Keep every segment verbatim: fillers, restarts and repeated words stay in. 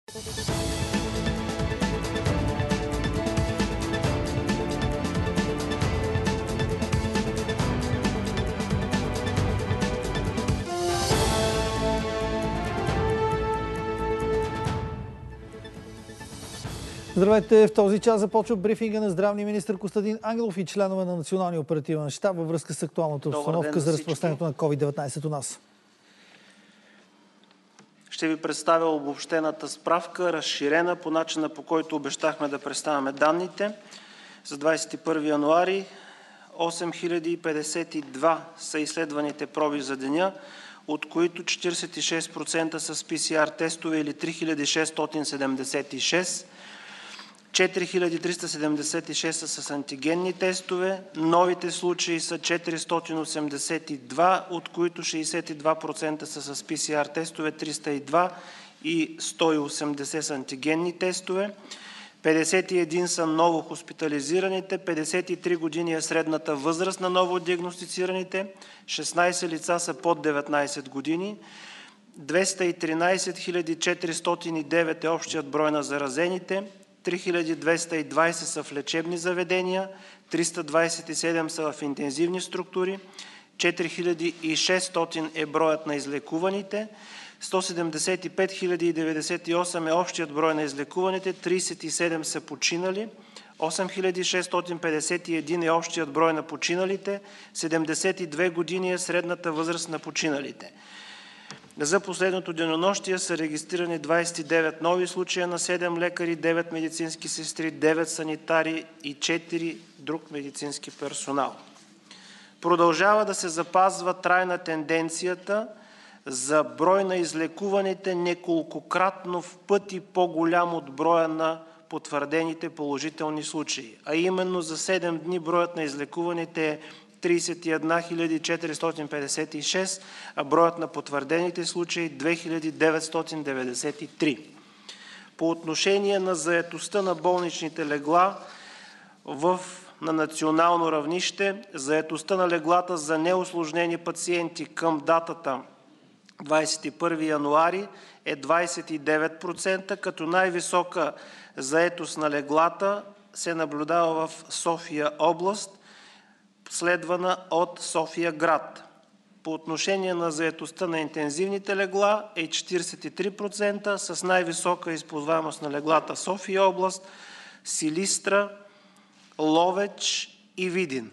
Здравейте! В този час започва брифинга на здравния министър Костадин Ангелов и членове на Националния оперативен щаб във връзка с актуалната обстановка за разпространението на ковид деветнайсет у нас. Ще ви представя обобщената справка, разширена по начина, по който обещахме да представяме данните. За двадесет и първи януари осем хиляди петдесет и два са изследваните проби за деня, от които четиридесет и шест процента са с пи си ар тестове или три хиляди шестстотин седемдесет и шест. четири хиляди триста седемдесет и шест са с антигенни тестове, новите случаи са четиристотин осемдесет и два, от които шейсет и два процента са с пи си ар тестове, триста и два и сто и осемдесет с антигенни тестове. петдесет и един са ново хоспитализираните, петдесет и три години е средната възраст на ново диагностицираните, шестнадесет лица са под деветнадесет години, двеста и тринадесет хиляди четиристотин и девет е общият брой на заразените, три хиляди двеста и двадесет са в лечебни заведения, триста двадесет и седем са в интензивни структури, четири хиляди и шестстотин е броят на излекуваните, сто седемдесет и пет хиляди деветдесет и осем е общият брой на излекуваните, тридесет и седем са починали, осем хиляди шестстотин петдесет и един е общият брой на починалите, седемдесет и две години е средната възраст на починалите. За последното денонощие са регистрирани двадесет и девет нови случая на седем лекари, девет медицински сестри, девет санитари и четири друг медицински персонал. Продължава да се запазва трайна тенденцията за брой на излекуваните неколкократно в пъти по-голям от броя на потвърдените положителни случаи. А именно за седем дни броят на излекуваните е тридесет и една хиляди четиристотин петдесет и шест, а броят на потвърдените случаи две хиляди деветстотин деветдесет и три. По отношение на заетостта на болничните легла в, на национално равнище, заетостта на леглата за неусложнени пациенти към датата двадесет и първи януари е двадесет и девет процента, като най-висока заетост на леглата се наблюдава в София област, следвана от София град. По отношение на заетостта на интензивните легла е четиридесет и три процента, с най-висока използваемост на леглата София област, Силистра, Ловеч и Видин.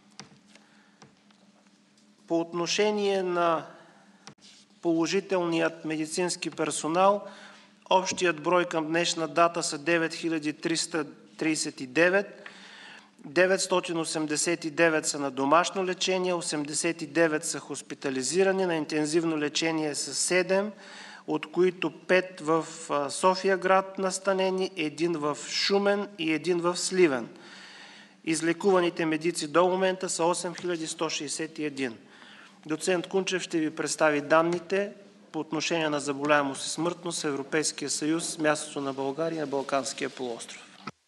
По отношение на положителният медицински персонал, общият брой към днешна дата са девет хиляди триста тридесет и девет, деветстотин осемдесет и девет са на домашно лечение, осемдесет и девет са хоспитализирани, на интензивно лечение са седем, от които пет в София град настанени, един в Шумен и един в Сливен. Излекуваните медици до момента са осем хиляди сто шейсет и един. Доцент Кунчев ще ви представи данните по отношение на заболяемост и смъртност в Европейския съюз, мястото на България на Балканския полуостров.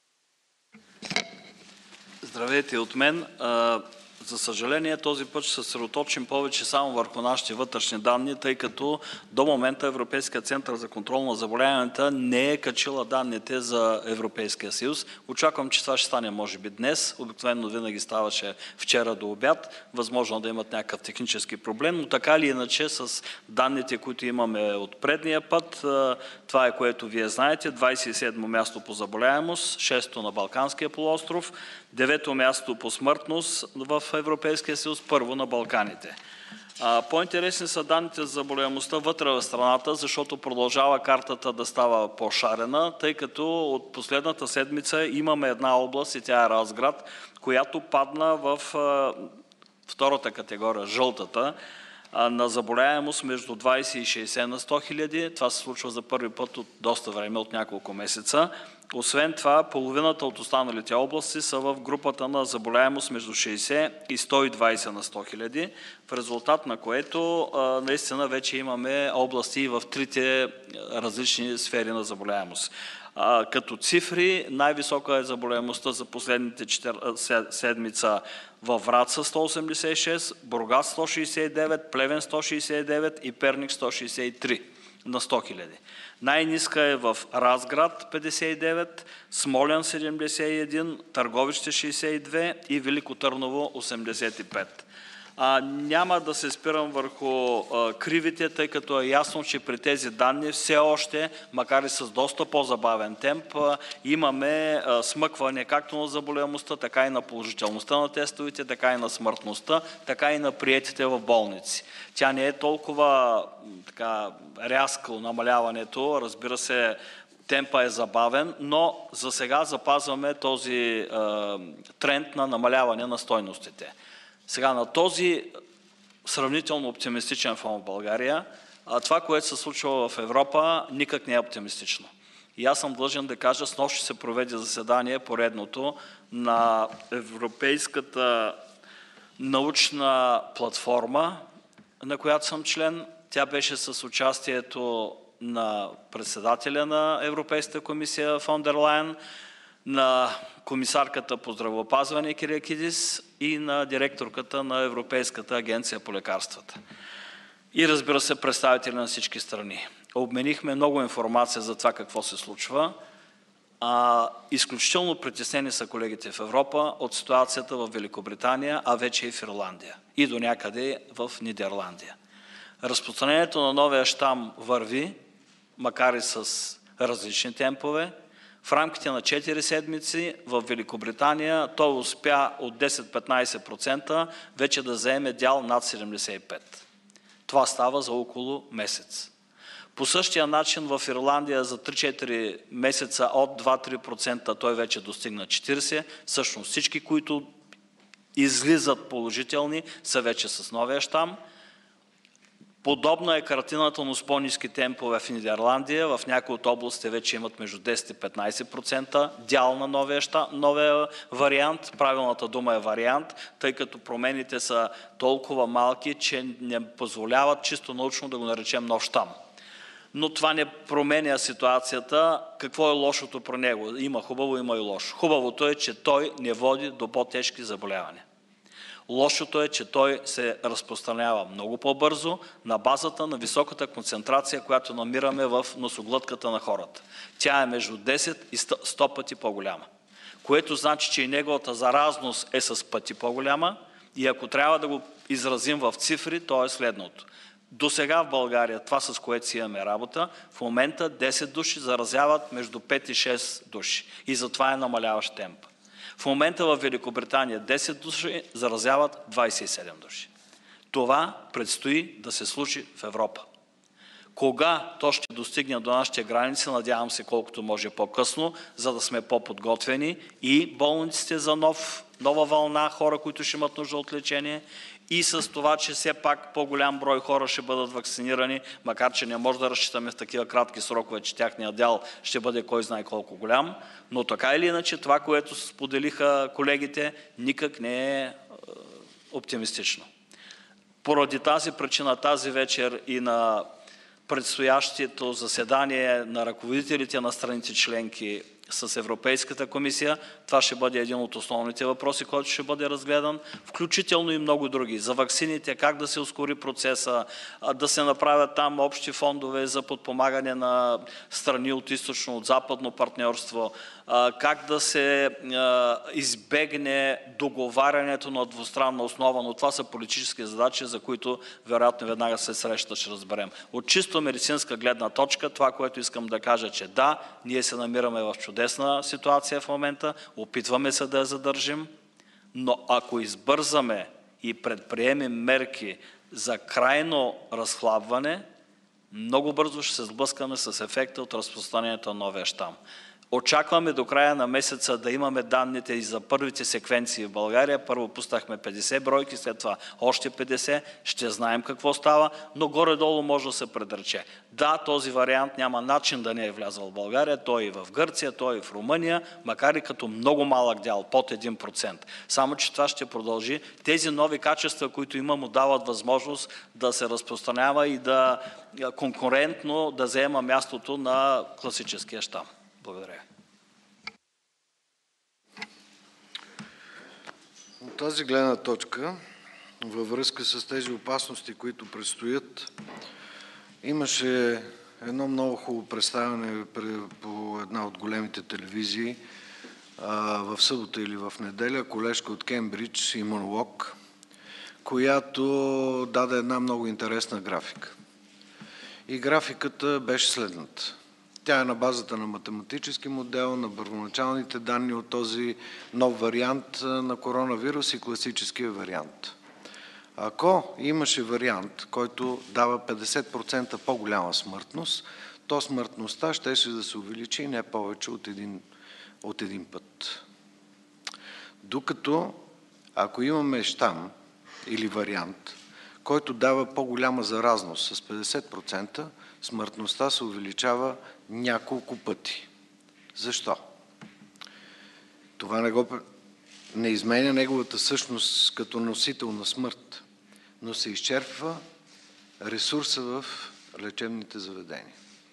Здравейте от мен. За съжаление, този път ще се съсредоточим повече само върху нашите вътрешни данни, тъй като до момента Европейския център за контрол на заболяванията не е качила данните за Европейския съюз. Очаквам, че това ще стане може би днес. Обикновено винаги ставаше вчера до обяд. Възможно да имат някакъв технически проблем, но така или иначе с данните, които имаме от предния път, това е което вие знаете. двадесет и седмо място по заболяемост, шесто на Балканския полуостров, девето място по смъртност в Европейския съюз, първо на Балканите. По-интересни са данните за заболеваемостта вътре в страната, защото продължава картата да става по-шарена, тъй като от последната седмица имаме една област и тя е Разград, която падна в втората категория, жълтата, на заболяемост между двадесет и шейсет на сто хиляди. Това се случва за първи път от доста време, от няколко месеца. Освен това, половината от останалите области са в групата на заболяемост между шейсет и сто и двадесет на сто хиляди, в резултат на което наистина вече имаме области в трите различни сфери на заболяемост. Като цифри, най-висока е заболяемостта за последните седмица във Враца сто осемдесет и шест, Бургас сто шейсет и девет, Плевен сто шейсет и девет и Перник сто шейсет и три. на сто хиляди. Най-ниска е в Разград петдесет и девет, Смолян седемдесет и един, Търговище шейсет и две и Велико Търново осемдесет и пет. А, няма да се спирам върху а, кривите, тъй като е ясно, че при тези данни все още, макар и с доста по-забавен темп, а, имаме а, смъкване както на заболеваемостта, така и на положителността на тестовете, така и на смъртността, така и на приетите в болници. Тя не е толкова така, рязко намаляването, разбира се, темпа е забавен, но за сега запазваме този а, тренд на намаляване на стойностите. Сега на този сравнително оптимистичен фон в България, това, което се случва в Европа, никак не е оптимистично. И аз съм длъжен да кажа, снощи се проведе заседание, поредното, на Европейската научна платформа, на която съм член. Тя беше с участието на председателя на Европейската комисия фон дер Лайен, на комисарката по здравеопазване Кириакидис и на директорката на Европейската агенция по лекарствата. И разбира се, представители на всички страни. Обменихме много информация за това какво се случва. А, изключително притеснени са колегите в Европа от ситуацията в Великобритания, а вече и в Ирландия. И до някъде в Нидерландия. Разпространението на новия щам върви, макар и с различни темпове. В рамките на четири седмици в Великобритания той успя от десет до петнайсет процента вече да заеме дял над седемдесет и пет процента. Това става за около месец. По същия начин в Ирландия за три-четири месеца от два до три процента той вече достигна четирийсет процента. Всъщност всички, които излизат положителни, са вече с новия щам. Подобна е картината, но с по-ниски темпове в Нидерландия. В някои от областите вече имат между десет и петнайсет процента дял на новия, ща, новия вариант. Правилната дума е вариант, тъй като промените са толкова малки, че не позволяват чисто научно да го наречем нов щам. Но това не променя ситуацията. Какво е лошото про него? Има хубаво, има и лошо. Хубавото е, че той не води до по-тежки заболявания. Лошото е, че той се разпространява много по-бързо на базата на високата концентрация, която намираме в носоглътката на хората. Тя е между десет и сто пъти по-голяма, което значи, че и неговата заразност е с пъти по-голяма и ако трябва да го изразим в цифри, то е следното. До сега в България, това с което си имаме работа, в момента десет души заразяват между пет и шест души и затова е намаляващ темп. В момента в Великобритания десет души заразяват двайсет и седем души. Това предстои да се случи в Европа. Кога то ще достигне до нашите граници, надявам се колкото може по-късно, за да сме по-подготвени и болниците за нов, нова вълна хора, които ще имат нужда от лечение, и с това, че все пак по-голям брой хора ще бъдат вакцинирани, макар че не може да разчитаме в такива кратки срокове, че тяхният дял ще бъде кой знае колко голям, но така или иначе това, което споделиха колегите, никак не е оптимистично. Поради тази причина тази вечер и на предстоящото заседание на ръководителите на страните членки с Европейската комисия, това ще бъде един от основните въпроси, който ще бъде разгледан, включително и много други. За ваксините, как да се ускори процеса, да се направят там общи фондове за подпомагане на страни от източно, от западно партньорство, как да се избегне договарянето на двустранна основа, но това са политически задачи, за които вероятно веднага се среща, ще разберем. От чисто медицинска гледна точка, това, което искам да кажа, че да, ние се намираме в чудесна ситуация в момента, опитваме се да я задържим, но ако избързаме и предприемем мерки за крайно разхлабване, много бързо ще се сблъскаме с ефекта от разпространението на новия щам. Очакваме до края на месеца да имаме данните и за първите секвенции в България. Първо пуснахме петдесет бройки, след това още петдесет. Ще знаем какво става, но горе-долу може да се предрече. Да, този вариант няма начин да не е влязъл в България. Той и в Гърция, той и в Румъния, макар и като много малък дял, под един процент. Само че това ще продължи. Тези нови качества, които има, му дават възможност да се разпространява и да конкурентно да заема мястото на класическия щам. Благодаря. От тази гледна точка, във връзка с тези опасности, които предстоят, имаше едно много хубаво представяне по една от големите телевизии в събота или в неделя, колежка от Кембридж, имунолог, която даде една много интересна графика. И графиката беше следната. Тя е на базата на математически модел, на първоначалните данни от този нов вариант на коронавирус и класическия вариант. Ако имаше вариант, който дава петдесет процента по-голяма смъртност, то смъртността щеше да се увеличи не повече от един, от един път. Докато, ако имаме щам или вариант, който дава по-голяма заразност с петдесет процента, смъртността се увеличава няколко пъти. Защо? Това не, го, не изменя неговата същност като носител на смърт, но се изчерпва ресурса в лечебните заведения.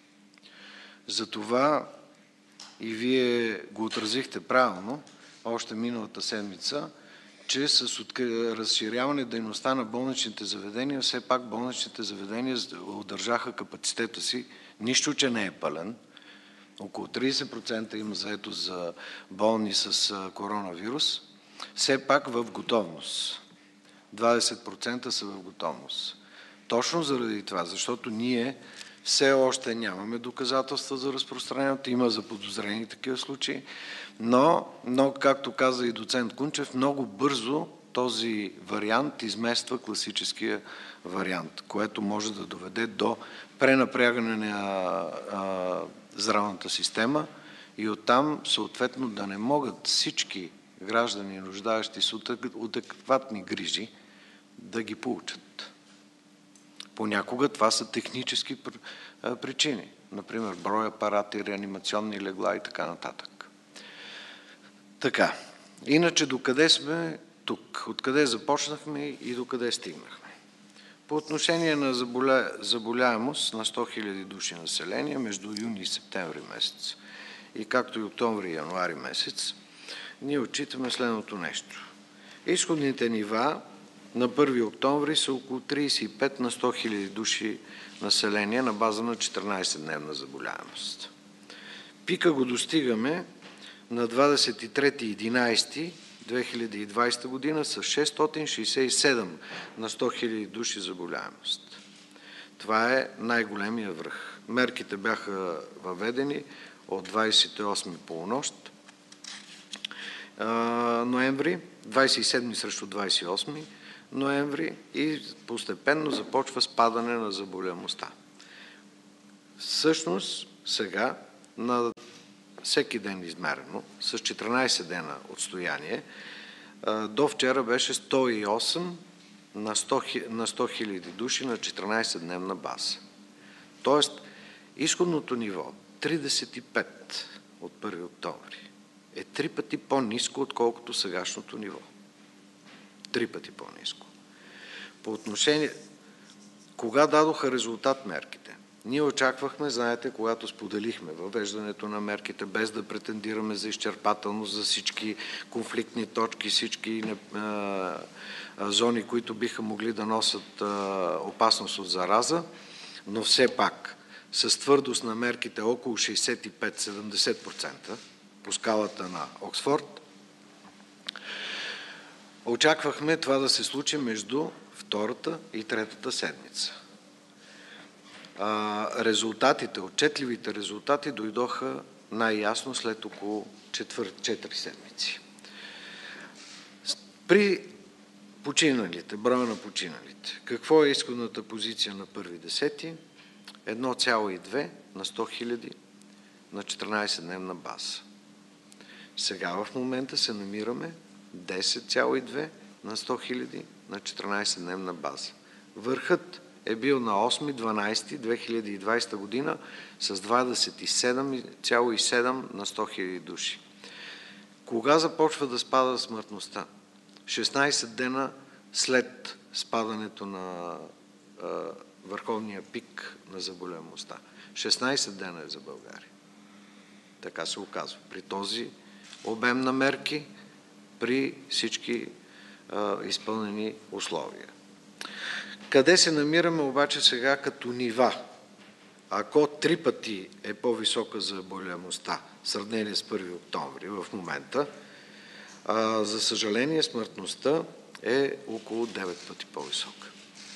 Затова и вие го отразихте правилно още миналата седмица, че с разширяване дейността на болничните заведения, все пак болничните заведения удържаха капацитета си, нищо, че не е пълен. Около тридесет процента има заетост за болни с коронавирус, все пак в готовност. двадесет процента са в готовност. Точно заради това, защото ние все още нямаме доказателства за разпространението, има заподозрени такива случаи, но, но, както каза и доцент Кунчев, много бързо този вариант измества класическия вариант, което може да доведе до пренапрягане на а, здравната система и оттам съответно да не могат всички граждани, нуждаещи се от адекватни грижи, да ги получат. Понякога това са технически причини, например брой апарати, реанимационни легла и така нататък. Така, иначе докъде сме тук? Откъде започнахме и докъде стигнахме? По отношение на заболя... заболяемост на сто хиляди души население между юни и септември месец и както и октомври и януари месец, ние отчитаме следното нещо. Изходните нива на първи октомври са около тридесет и пет на сто хиляди души население на база на четиринадесетдневна заболяемост. Пика го достигаме на двадесет и трети единадесети две хиляди и двадесета година с шестстотин шестдесет и седем на сто хиляди души заболяемост. Това е най-големия връх. Мерките бяха въведени от двадесет и осми полунощ ноември, двадесет и седми срещу двадесет и осми ноември и постепенно започва спадане на заболяемостта. Всъщност сега на всеки ден измерено, с четиринадесет дена отстояние, до вчера беше сто и осем на сто хиляди души на четиринадесетдневна база. Тоест, изходното ниво, тридесет и пет от първи октомври, е три пъти по-ниско, отколкото сегашното ниво. Три пъти по-ниско. По отношение, кога дадоха резултат мерките? Ние очаквахме, знаете, когато споделихме въвеждането на мерките, без да претендираме за изчерпателност за всички конфликтни точки, всички а, зони, които биха могли да носят а, опасност от зараза, но все пак с твърдост на мерките около шестдесет и пет до седемдесет процента по скалата на Оксфорд, очаквахме това да се случи между втората и третата седмица. А, резултатите, отчетливите резултати дойдоха най-ясно след около четири седмици. При починалите, броя на починалите, какво е изходната позиция на първи десети? едно цяло и две на сто хиляди на четиринадесетдневна база. Сега в момента се намираме десет цяло и две на сто хиляди на четиринадесетдневна база. Върхът е бил на осми дванадесети две хиляди и двадесета година с двадесет и седем цяло и седем на сто хиляди души. Кога започва да спада смъртността? шестнадесет дена след спадането на а, върховния пик на заболяемостта. шестнадесет дена е за България. Така се оказва. При този обем на мерки, при всички а, изпълнени условия. Къде се намираме обаче сега като нива? ако три пъти е по-висока заболеваемостта в сравнение с първи октомври в момента, а, за съжаление смъртността е около девет пъти по-висока.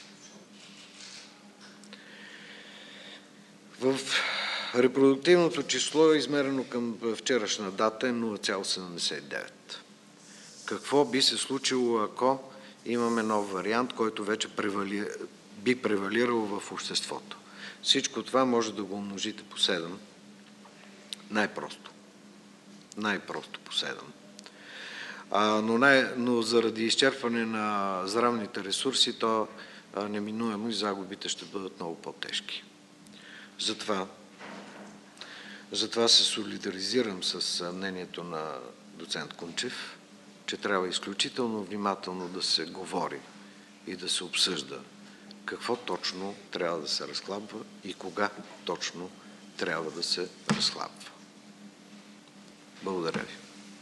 В репродуктивното число, измерено към вчерашна дата, е нула цяло седемдесет и девет. Какво би се случило, ако имаме нов вариант, който вече превали, би превалирал в обществото? Всичко това може да го умножите по седем. Най-просто. Най-просто по седем. А, но, най, но заради изчерпване на здравните ресурси, то а, неминуемо и загубите ще бъдат много по-тежки. Затова, затова се солидаризирам с мнението на доцент Кунчев, че трябва изключително внимателно да се говори и да се обсъжда какво точно трябва да се разхлабва и кога точно трябва да се разхлабва. Благодаря ви.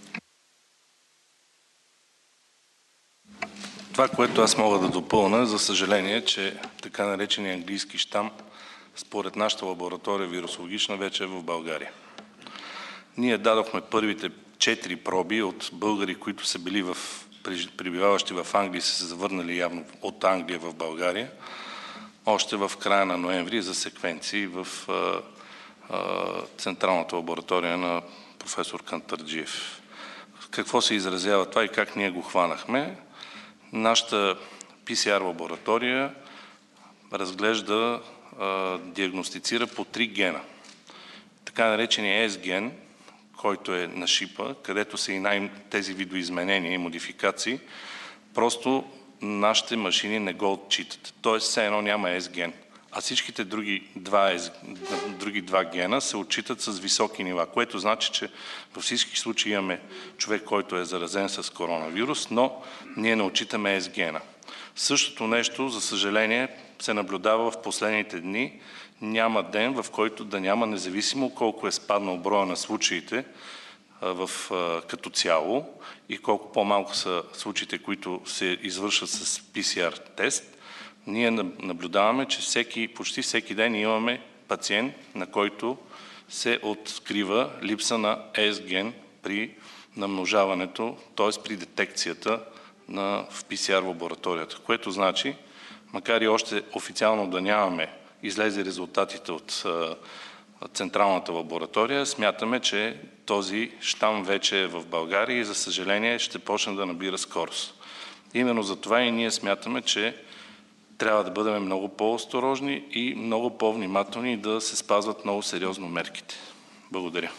Това, което аз мога да допълня, за съжаление, че така наречения английски щам, според нашата лаборатория вирусологична, вече е в България. Ние дадохме първите четири проби от българи, които са били в, пребиваващи в Англия и са се завърнали явно от Англия в България, още в края на ноември за секвенции в а, а, централната лаборатория на професор Кантарджиев. Какво се изразява това и как ние го хванахме? Нашата пи си ар лаборатория разглежда, а, диагностицира по три гена. Така наречения S ген, който е на шипа, където са и най- тези видоизменения и модификации, просто нашите машини не го отчитат. Тоест, все едно няма S ген. А всичките други два, други два гена се отчитат с високи нива, което значи, че във всички случаи имаме човек, който е заразен с коронавирус, но ние не отчитаме S гена. Същото нещо, за съжаление, се наблюдава в последните дни. Няма ден, в който да няма, независимо колко е спаднал броя на случаите в, като цяло и колко по-малко са случаите, които се извършват с пи си ар тест, ние наблюдаваме, че всеки, почти всеки ден имаме пациент, на който се открива липса на S ген при намножаването, т.е. при детекцията на, в пи си ар лабораторията, което значи, макар и още официално да нямаме излезе резултатите от а, централната лаборатория, смятаме, че този щам вече е в България и за съжаление ще почне да набира скорост. Именно за това и ние смятаме, че трябва да бъдем много по-осторожни и много по-внимателни и да се спазват много сериозно мерките. Благодаря.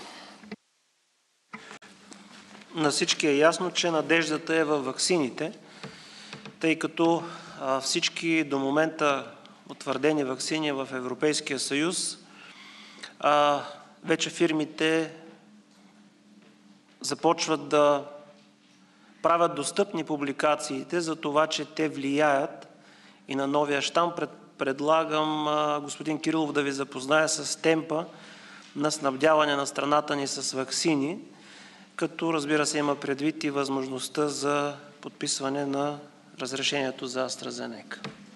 На всички е ясно, че надеждата е във ваксините, тъй като а, всички до момента утвърдени ваксини в Европейския съюз, а, вече фирмите започват да правят достъпни публикациите за това, че те влияят и на новия щам. Пред, предлагам а, господин Кирилов да ви запознае с темпа на снабдяване на страната ни с ваксини, като разбира се има предвид и възможността за подписване на разрешението за AstraZeneca.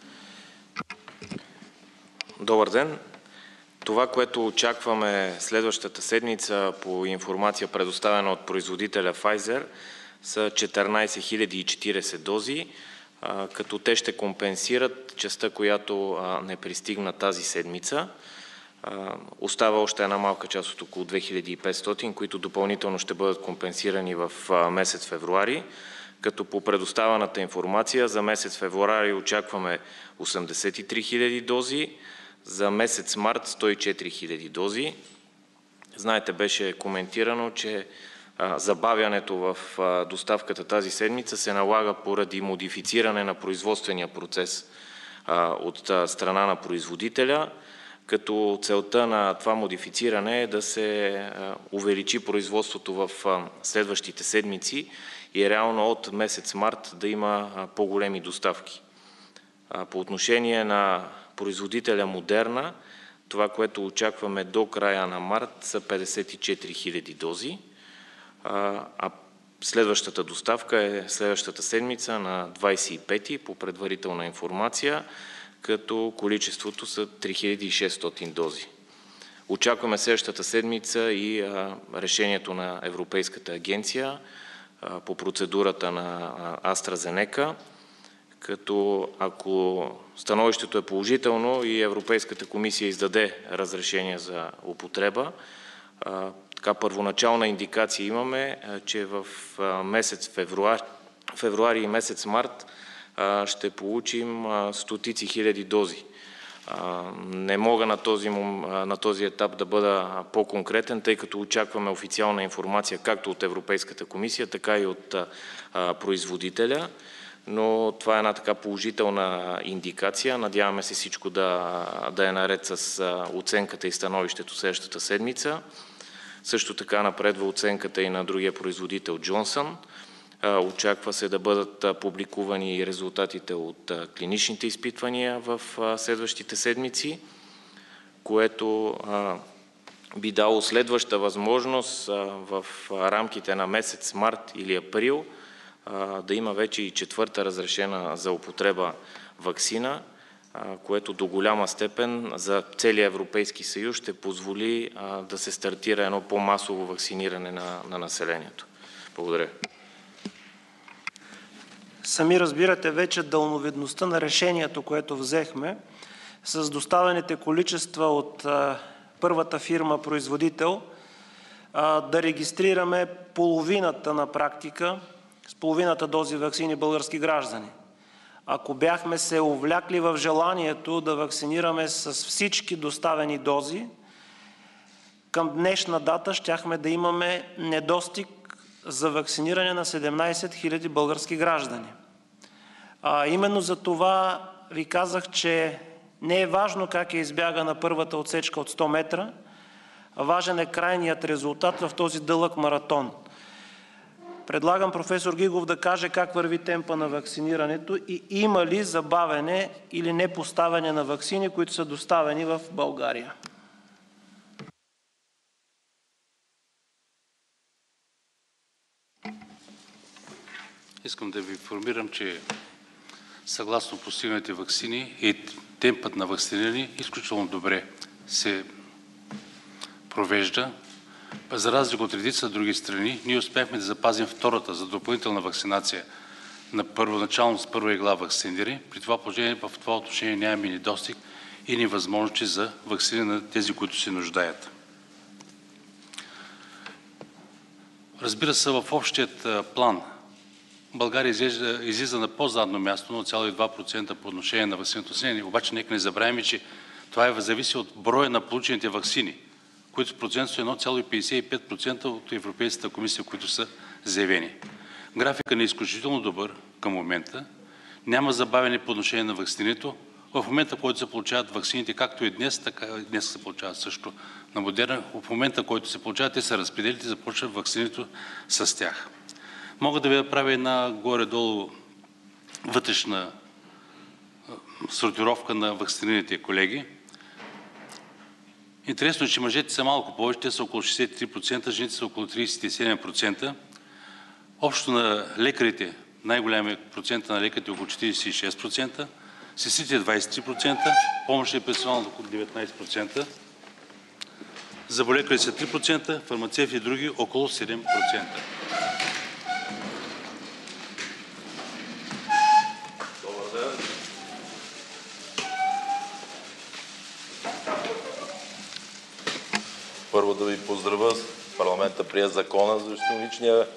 Добър ден! Това, което очакваме следващата седмица по информация, предоставена от производителя Pfizer, са четиринадесет хиляди и четиридесет дози, като те ще компенсират частта, която не пристигна тази седмица. Остава още една малка част от около две хиляди и петстотин, които допълнително ще бъдат компенсирани в месец февруари. Като по предоставената информация за месец февруари очакваме осемдесет и три хиляди дози, за месец март сто и четири хиляди дози. Знаете, беше коментирано, че забавянето в доставката тази седмица се налага поради модифициране на производствения процес от страна на производителя, като целта на това модифициране е да се увеличи производството в следващите седмици и реално от месец март да има по-големи доставки. По отношение на производителя Модерна, това, което очакваме до края на март, са петдесет и четири хиляди дози, а следващата доставка е следващата седмица на двадесет и пети по предварителна информация, като количеството са три хиляди и шестстотин дози. Очакваме следващата седмица и а, решението на Европейската агенция а, по процедурата на AstraZeneca, като ако становището е положително и Европейската комисия издаде разрешение за употреба, а, така първоначална индикация имаме, а, че в а, месец февруари, февруари и месец март а, ще получим а, стотици хиляди дози. Не мога на този, на този етап да бъда по-конкретен, тъй като очакваме официална информация както от Европейската комисия, така и от а, производителя, но това е една така положителна индикация. Надяваме се всичко да, да е наред с а, оценката и становището следващата седмица. Също така напредва оценката и на другия производител Джонсън. Очаква се да бъдат публикувани и резултатите от клиничните изпитвания в следващите седмици, което би дало следваща възможност в рамките на месец март или април да има вече и четвърта разрешена за употреба ваксина, което до голяма степен за целия Европейски съюз ще позволи да се стартира едно по-масово вакциниране на, на населението. Благодаря. Сами разбирате вече дълновидността на решението, което взехме с доставените количества от а, първата фирма-производител а, да регистрираме половината на практика, с половината дози ваксини български граждани. Ако бяхме се увлякли в желанието да вакцинираме с всички доставени дози, към днешна дата щяхме да имаме недостиг за вакциниране на седемнадесет хиляди български граждани. А, именно за това ви казах, че не е важно как е избягана първата отсечка от сто метра, а важен е крайният резултат в този дълъг маратон. Предлагам професор Гигов да каже как върви темпа на вакцинирането и има ли забавене или непоставяне на ваксини, които са доставени в България. Искам да ви информирам, че съгласно постигнатите ваксини и темпът на вакциниране изключително добре се провежда. За разлика от редица други страни, ние успяхме да запазим втората за допълнителна вакцинация на първоначално с първа игла вакциниране. При това положение в това отношение нямаме недостиг и невъзможности за вакциниране на тези, които се нуждаят. Разбира се, в общият план България излиза, излиза на по-задно място, нула цяло и два процента по отношение на ваксиното население. Обаче нека не забравяме, че това е зависи от броя на получените ваксини, които с процент са едно цяло петдесет и пет процента от Европейската комисия, които са заявени. Графикът не е изключително добър към момента. Няма забавяне по отношение на ваксинирането. В момента, в който се получават ваксините, както и днес, така и днес се получават също на Модерна, в момента, в който се получават, те са разпределите и започва ваксинирането с тях. Мога да ви направя една горе-долу вътрешна сортировка на вакцинираните колеги. Интересно е, че мъжете са малко повече, те са около шестдесет и три процента, жените са около тридесет и седем процента. Общо на лекарите, най-голямият процент на лекарите е около четиридесет и шест процента, сестрите двадесет и три процента, помощния персонал около деветнадесет процента, зъболекари са три процента, фармацевти и други около седем процента. Първо да ви поздравя, парламента прие закона за жестомичния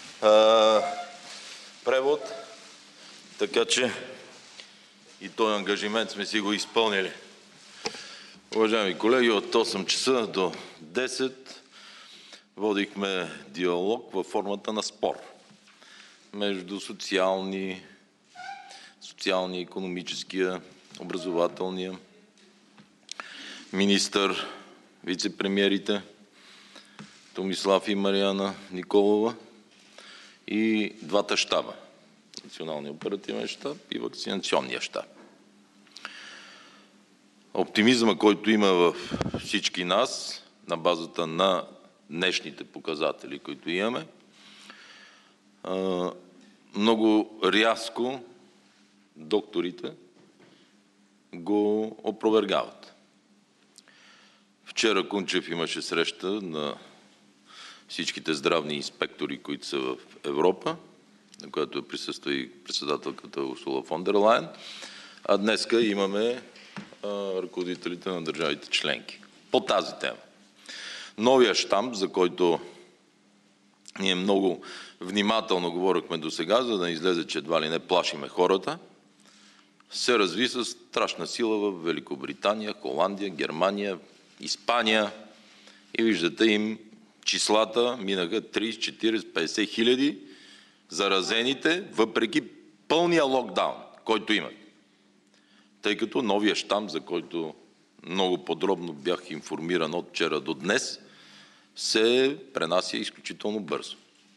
превод, така че и този ангажимент сме си го изпълнили. Уважаеми колеги, от осем часа до десет водихме диалог във формата на спор между социални, социални, икономическия, образователния, министър, вице-премиерите Томислав и Мариана Николова и двата щаба – Националния оперативен щаб и Вакцинационния щаб. Оптимизма, който има в всички нас, на базата на днешните показатели, които имаме, много рязко докторите го опровергават. Вчера Кунчев имаше среща на всичките здравни инспектори, които са в Европа, на която присъства и председателката Урсула фон дер Лайен, а днеска имаме а, ръководителите на държавите членки по тази тема. Новия щам, за който ние много внимателно говорихме до сега, за да не излезе, че едва ли не плашиме хората, се разви с страшна сила в Великобритания, Холандия, Германия, Испания и виждате им числата минаха трийсет, четирийсет, петдесет хиляди заразените, въпреки пълния локдаун, който имат. Тъй като новия щам, за който много подробно бях информиран от вчера до днес, се пренася изключително бързо.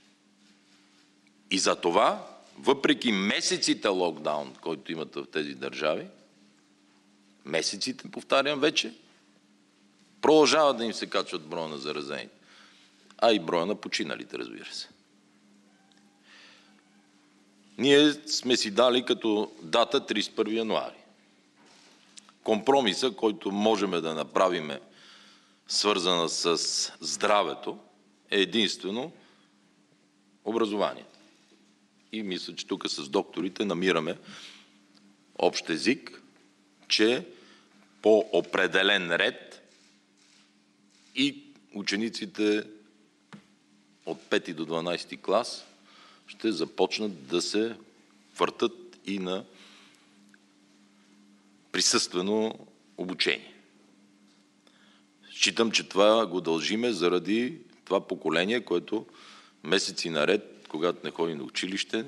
И за това, въпреки месеците локдаун, който имат в тези държави, месеците, повтарям вече, продължава да им се качват броя на заразените, а и броя на починалите, разбира се. Ние сме си дали като дата трийсет и първи януари. Компромиса, който можем да направим, свързана с здравето, е единствено образование. И мисля, че тук с докторите намираме общ език, че по определен ред и учениците от пети до дванадесети клас ще започнат да се въртат и на присъствено обучение. Считам, че това го дължиме заради това поколение, което месеци наред, когато не ходи на училище,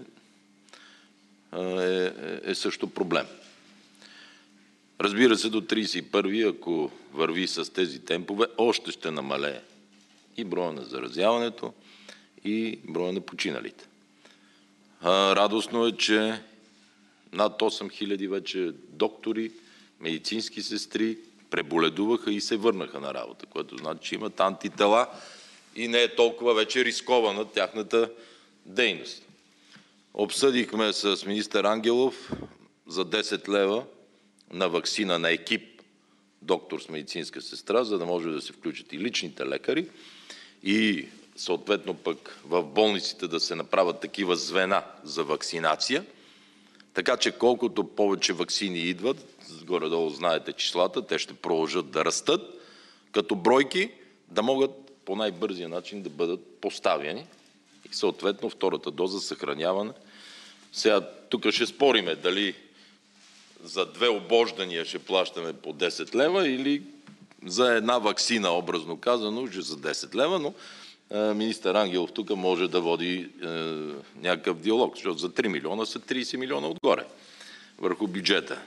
е, е също проблем. Разбира се, до трийсет и първи, ако върви с тези темпове, още ще намалее и броя на заразяването, и броя на починалите. Радостно е, че над осем хиляди вече доктори, медицински сестри преболедуваха и се върнаха на работа, което значи, че имат антитела и не е толкова вече рискована тяхната дейност. Обсъдихме с министър Ангелов за десет лева на ваксина на екип доктор с медицинска сестра, за да може да се включат и личните лекари и съответно пък в болниците да се направят такива звена за вакцинация, така че колкото повече ваксини идват, горе-долу знаете числата, те ще продължат да растат като бройки, да могат по най-бързия начин да бъдат поставени и съответно втората доза съхраняване. Сега тук ще спориме дали за две обождания ще плащаме по десет лева или за една ваксина, образно казано, ще за десет лева, но е, министър Ангелов тук може да води е, някакъв диалог, защото за три милиона са трийсет милиона отгоре върху бюджета.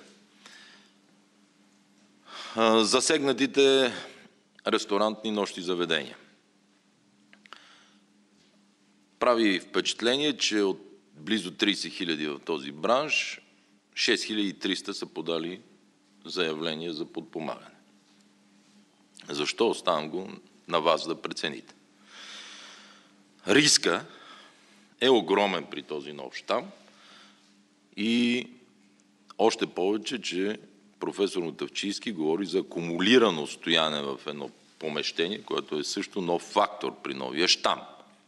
Е, засегнатите ресторантни нощни заведения. Прави впечатление, че от близо трийсет хиляди в този бранш, шест хиляди и триста са подали заявление за подпомагане. Защо? Оставам го на вас да прецените. Риска е огромен при този нов щам и още повече, че професор Мутафчийски говори за акумулирано стояне в едно помещение, което е също нов фактор при новия щам.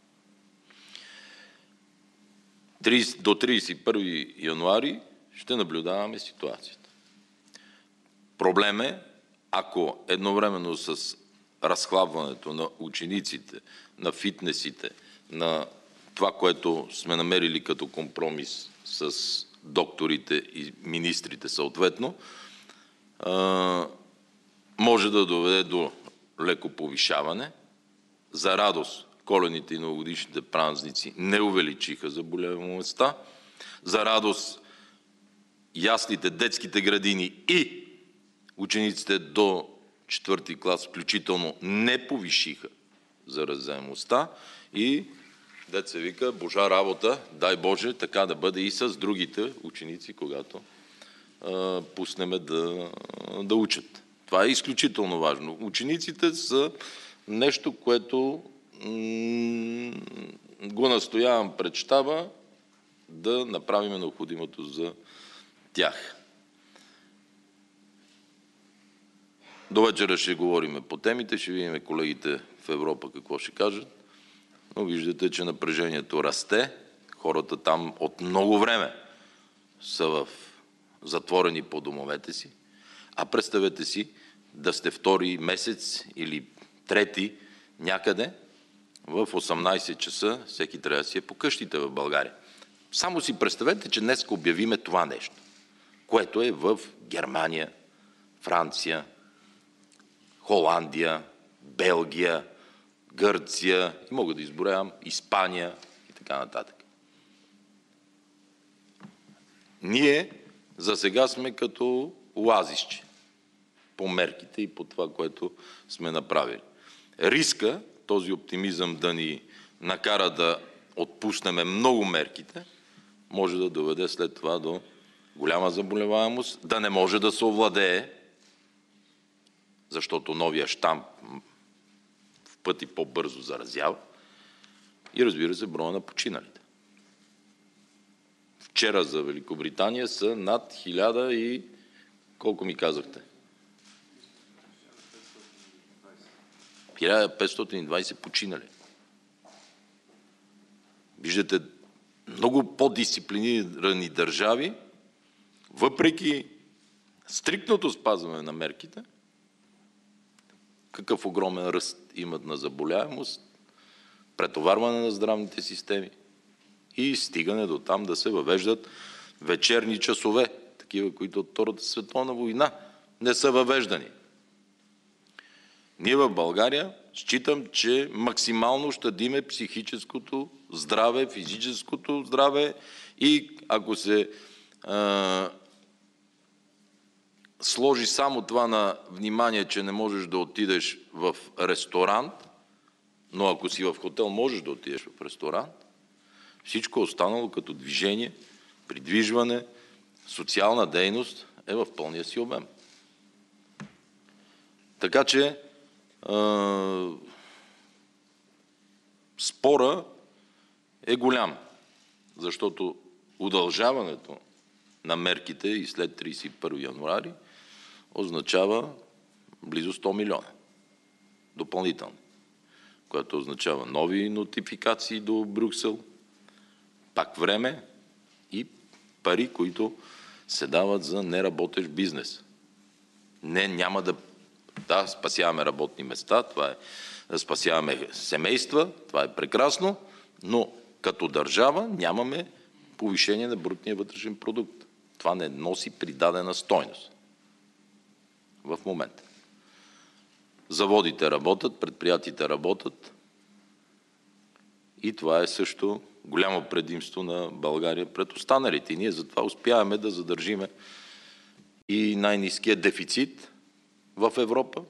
До трийсет и първи януари ще наблюдаваме ситуацията. Проблем е, ако едновременно с разхлабването на учениците, на фитнесите, на това, което сме намерили като компромис с докторите и министрите съответно, може да доведе до леко повишаване. За радост, коледните и новогодишните празници не увеличиха заболеваемостта. За радост, яслите, детските градини и учениците до четвърти клас включително не повишиха заразяемостта и дет се вика, Божа работа, дай Боже, така да бъде и с другите ученици, когато а, пуснеме да, да учат. Това е изключително важно. Учениците са нещо, което м- го настоявам пред щаба да направим необходимото за тях. До вечера ще говорим по темите, ще видим колегите в Европа какво ще кажат. Но виждате, че напрежението расте. Хората там от много време са в затворени по домовете си. А представете си да сте втори месец или трети някъде в осемнайсет часа, всеки трябва да си е по къщите в България. Само си представете, че днес обявиме това нещо, което е в Германия, Франция, Холандия, Белгия, Гърция, и мога да изброявам Испания и така нататък. Ние за сега сме като оазисче по мерките и по това, което сме направили. Риска, този оптимизъм да ни накара да отпуснеме много мерките, може да доведе след това до голяма заболеваемост, да не може да се овладее, защото новия щам в пъти по-бързо заразява, и разбира се броя на починалите. Вчера за Великобритания са над хиляда и... Колко ми казахте? хиляда петстотин и двайсет починали. Виждате, много по-дисциплинирани държави, въпреки стриктното спазване на мерките, какъв огромен ръст имат на заболяемост, претоварване на здравните системи и стигане до там да се въвеждат вечерни часове, такива, които от Втората световна война не са въвеждани. Ние в България считам, че максимално щадиме психическото здраве, физическото здраве и ако се а, сложи само това на внимание, че не можеш да отидеш в ресторант, но ако си в хотел можеш да отидеш в ресторант, всичко останало като движение, придвижване, социална дейност е в пълния си обем. Така че Uh, спора е голям, защото удължаването на мерките и след трийсет и първи януари означава близо сто милиона допълнителни, което означава нови нотификации до Брюксел, пак време и пари, които се дават за неработещ бизнес. Не, няма да Да, спасяваме работни места, това е, спасяваме семейства, това е прекрасно, но като държава нямаме повишение на брутния вътрешен продукт. Това не носи придадена стойност в момента. Заводите работят, предприятията работят и това е също голямо предимство на България пред останалите. И ние затова успяваме да задържиме и най-ниския дефицит в Европа,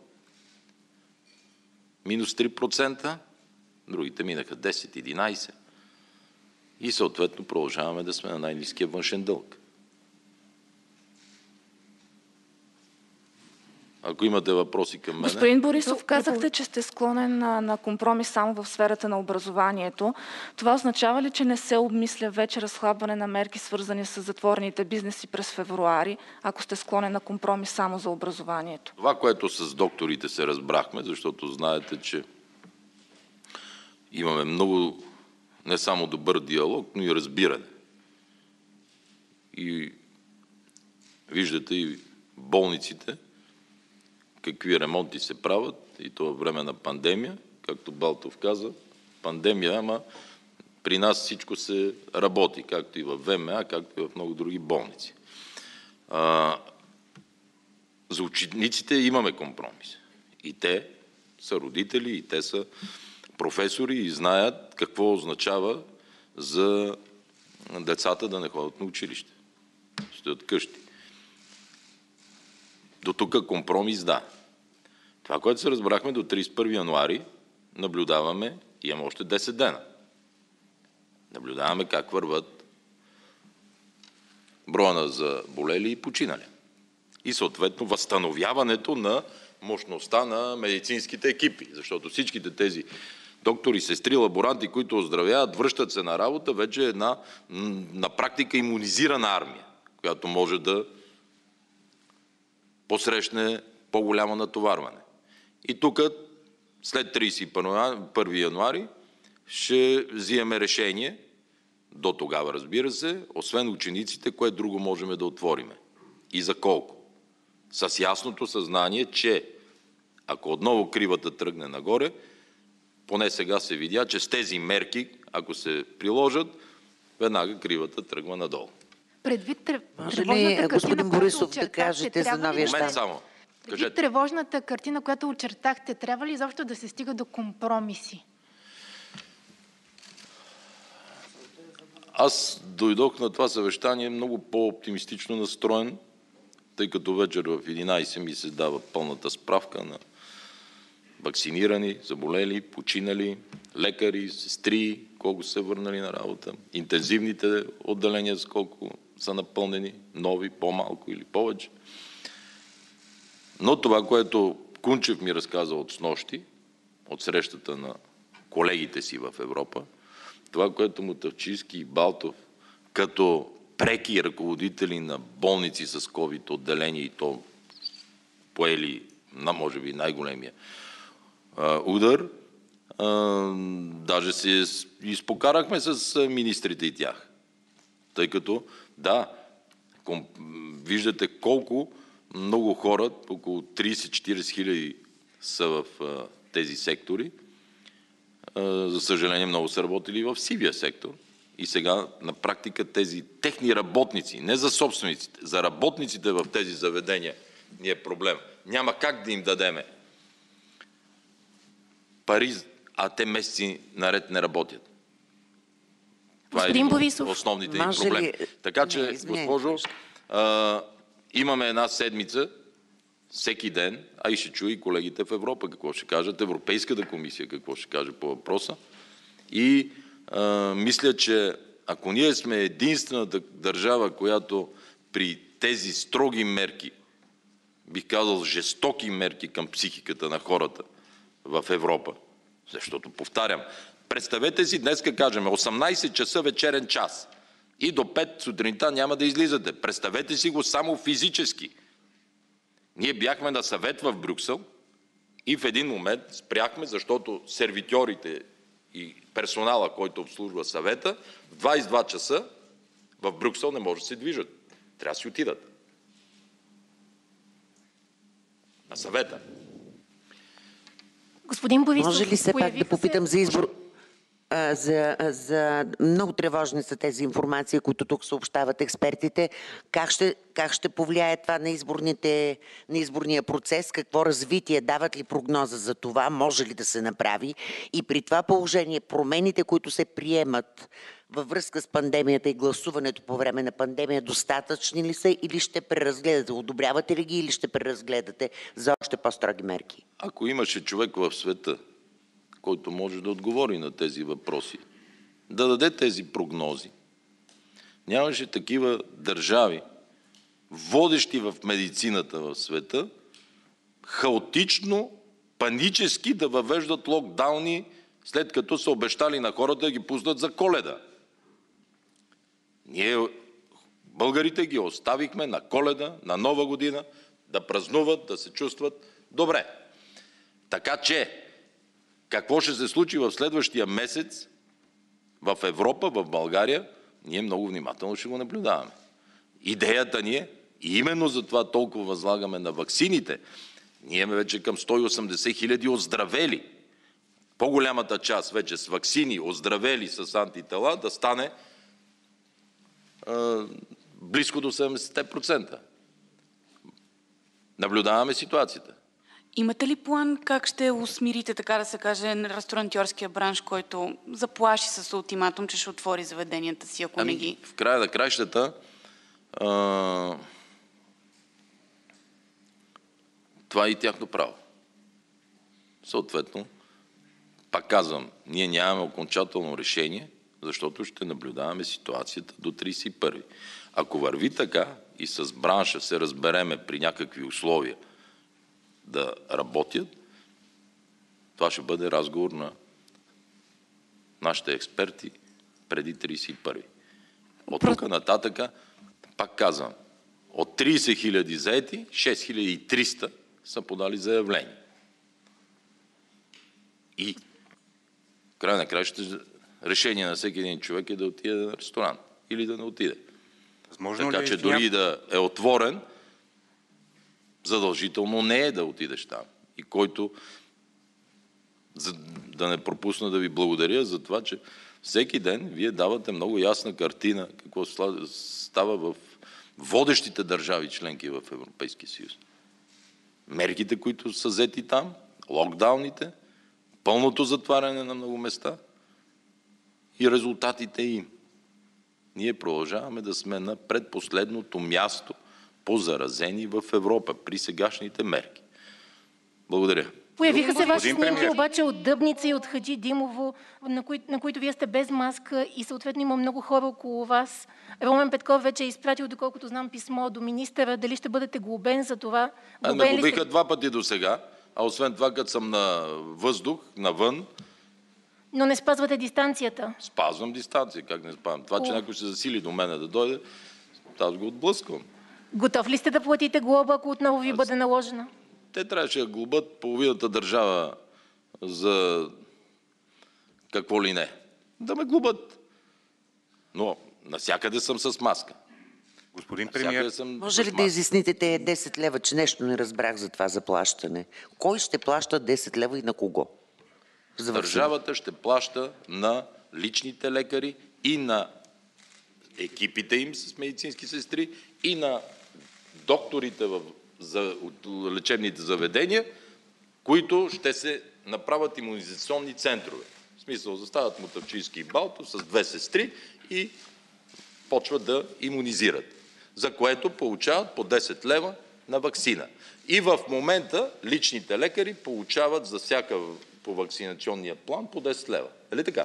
минус три процента, другите минаха десет-единайсет и съответно продължаваме да сме на най-ниския външен дълг. Ако имате въпроси към мен... Господин Борисов, казахте, че сте склонен на, на компромис само в сферата на образованието. Това означава ли, че не се обмисля вече разхлабване на мерки, свързани с затворените бизнеси през февруари, ако сте склонен на компромис само за образованието? Това, което с докторите се разбрахме, защото знаете, че имаме много не само добър диалог, но и разбиране. И виждате и болниците, какви ремонти се правят, и то във време на пандемия, както Балтов каза, пандемия, ама при нас всичко се работи, както и в ВМА, както и в много други болници. А, за учениците имаме компромис. И те са родители, и те са професори и знаят какво означава за децата да не ходят на училище. Стоят къщи. До тук компромис, да. Това, което се разбрахме до трийсет и първи януари, наблюдаваме, имаме още десет дена. Наблюдаваме как върват броя на заболели и починали. И съответно възстановяването на мощността на медицинските екипи, защото всичките тези доктори, сестри, лаборанти, които оздравяват, връщат се на работа, вече е една на практика имунизирана армия, която може да посрещне по-голямо натоварване. И тук след тридесет и първи януари ще взимаме решение, до тогава разбира се, освен учениците, кое друго можем да отвориме и за колко. С ясното съзнание, че ако отново кривата тръгне нагоре, поне сега се видя, че с тези мерки, ако се приложат, веднага кривата тръгва надолу. Предвид Може ли, господин Борисов, да кажете за новия Момент щаб? само. Предвид тревожната картина, която очертахте, трябва ли изобщо да се стига до компромиси? Аз дойдох на това съвещание много по-оптимистично настроен, тъй като вечер в единайсет ми се дава пълната справка на вакцинирани, заболели, починали, лекари, сестри, колко са върнали на работа, интензивните отделения, с колко са напълнени, нови, по-малко или повече. Но това, което Кунчев ми разказа от снощи, от срещата на колегите си в Европа, това, което Мутафчийски и Балтов, като преки ръководители на болници с ковид отделения и то поели на може би най-големия а, удар, а, даже се изпокарахме с министрите и тях. Тъй като, да, ком, виждате колко много хора, около трийсет-четирийсет хиляди са в а, тези сектори. А, за съжаление, много са работили в сивия сектор. И сега на практика тези техни работници, не за собствениците, за работниците в тези заведения ни е проблем. Няма как да им дадеме пари, а те месеци наред не работят. Това Господин е Борисов, основните може проблеми. ли... Така че, Не, извинете. госпожо, а, имаме една седмица, всеки ден, а и ще чуя и колегите в Европа какво ще кажат, Европейската комисия какво ще каже по въпроса. И а, мисля, че ако ние сме единствената държава, която при тези строги мерки, бих казал жестоки мерки към психиката на хората в Европа, защото повтарям, представете си, днеска кажем осемнайсет часа вечерен час и до пет сутринта няма да излизате. Представете си го само физически. Ние бяхме на съвет в Брюксел и в един момент спряхме, защото сервитьорите и персонала, който обслужва съвета, в двайсет и два часа в Брюксел не може да се движат. Трябва да си отидат. На съвета. Господин Борисов, Може ли се пак да появиха попитам се... за избор? А, за, за много тревожни са тези информации, които тук съобщават експертите. Как ще, как ще повлияе това на, изборните, на изборния процес? Какво развитие? Дават ли прогноза за това? Може ли да се направи? И при това положение промените, които се приемат във връзка с пандемията и гласуването по време на пандемия, достатъчни ли са или ще преразгледате? Одобрявате ли ги или ще преразгледате за още по-строги мерки? Ако имаше човек в света, който може да отговори на тези въпроси, да даде тези прогнози, нямаше такива държави, водещи в медицината в света, хаотично, панически да въвеждат локдауни, след като са обещали на хората да ги пуснат за Коледа. Ние, българите, ги оставихме на Коледа, на Нова година, да празнуват, да се чувстват добре. Така че, какво ще се случи в следващия месец в Европа, в България, ние много внимателно ще го наблюдаваме. Идеята ни е, и именно за това толкова възлагаме на ваксините, ние имаме вече към сто и осемдесет хиляди оздравели. По-голямата част вече с ваксини, оздравели с антитела, да стане е, близко до седемдесет процента. Наблюдаваме ситуацията. Имате ли план как ще усмирите, така да се каже, ресторантьорския бранш, който заплаши с ултиматум, че ще отвори заведенията си, ако ами, не ги... В края на краищата а, това е и тяхно право. Съответно, пак казвам, ние нямаме окончателно решение, защото ще наблюдаваме ситуацията до трийсет и първи. Ако върви така и с бранша се разбереме при някакви условия да работят, това ще бъде разговор на нашите експерти преди трийсет и първи. От тук нататъка, пак казвам, от трийсет хиляди заети, шест хиляди и триста са подали заявление. И в край на краищата решение на всеки един човек е да отиде на ресторант или да не отиде. Възможно така ли че е дори ня... да е отворен, задължително не е да отидеш там. И който, за да не пропусна да ви благодаря за това, че всеки ден вие давате много ясна картина какво става в водещите държави членки в Европейския съюз. Мерките, които са взети там, локдауните, пълното затваряне на много места и резултатите им. Ние продължаваме да сме на предпоследното място по заразени в Европа при сегашните мерки. Благодаря. Появиха се ваши Господин снимки премиер. обаче от Дъбница и от Хаджи Димово, на, кои, на които вие сте без маска и съответно има много хора около вас. Румен Петков вече е изпратил, доколкото знам, писмо до министъра. Дали ще бъдете глобен за това? А, ме глобиха два пъти до сега, а освен това, като съм на въздух, навън, Но не спазвате дистанцията. спазвам дистанция. Как не спазвам? Това, че някой ще засили до мене да дойде, аз го отблъсквам. Готов ли сте да платите глоба, ако отново ви бъде наложена? Те трябваше да глобат половината държава за какво ли не. Да ме глобат. Но навсякъде съм с маска. Господин премиер, съм Може ли да изясните тези десет лева, че нещо не разбрах за това заплащане? Кой ще плаща десет лева и на кого? За ваксина. Държавата ще плаща на личните лекари и на екипите им с медицински сестри и на докторите в за лечебните заведения, които ще се направят имунизационни центрове. В смисъл, застават Мутавчийски и Балтов с две сестри и почват да имунизират, за което получават по десет лева на ваксина. И в момента личните лекари получават за всяка по вакцинационния план по десет лева. Нали така?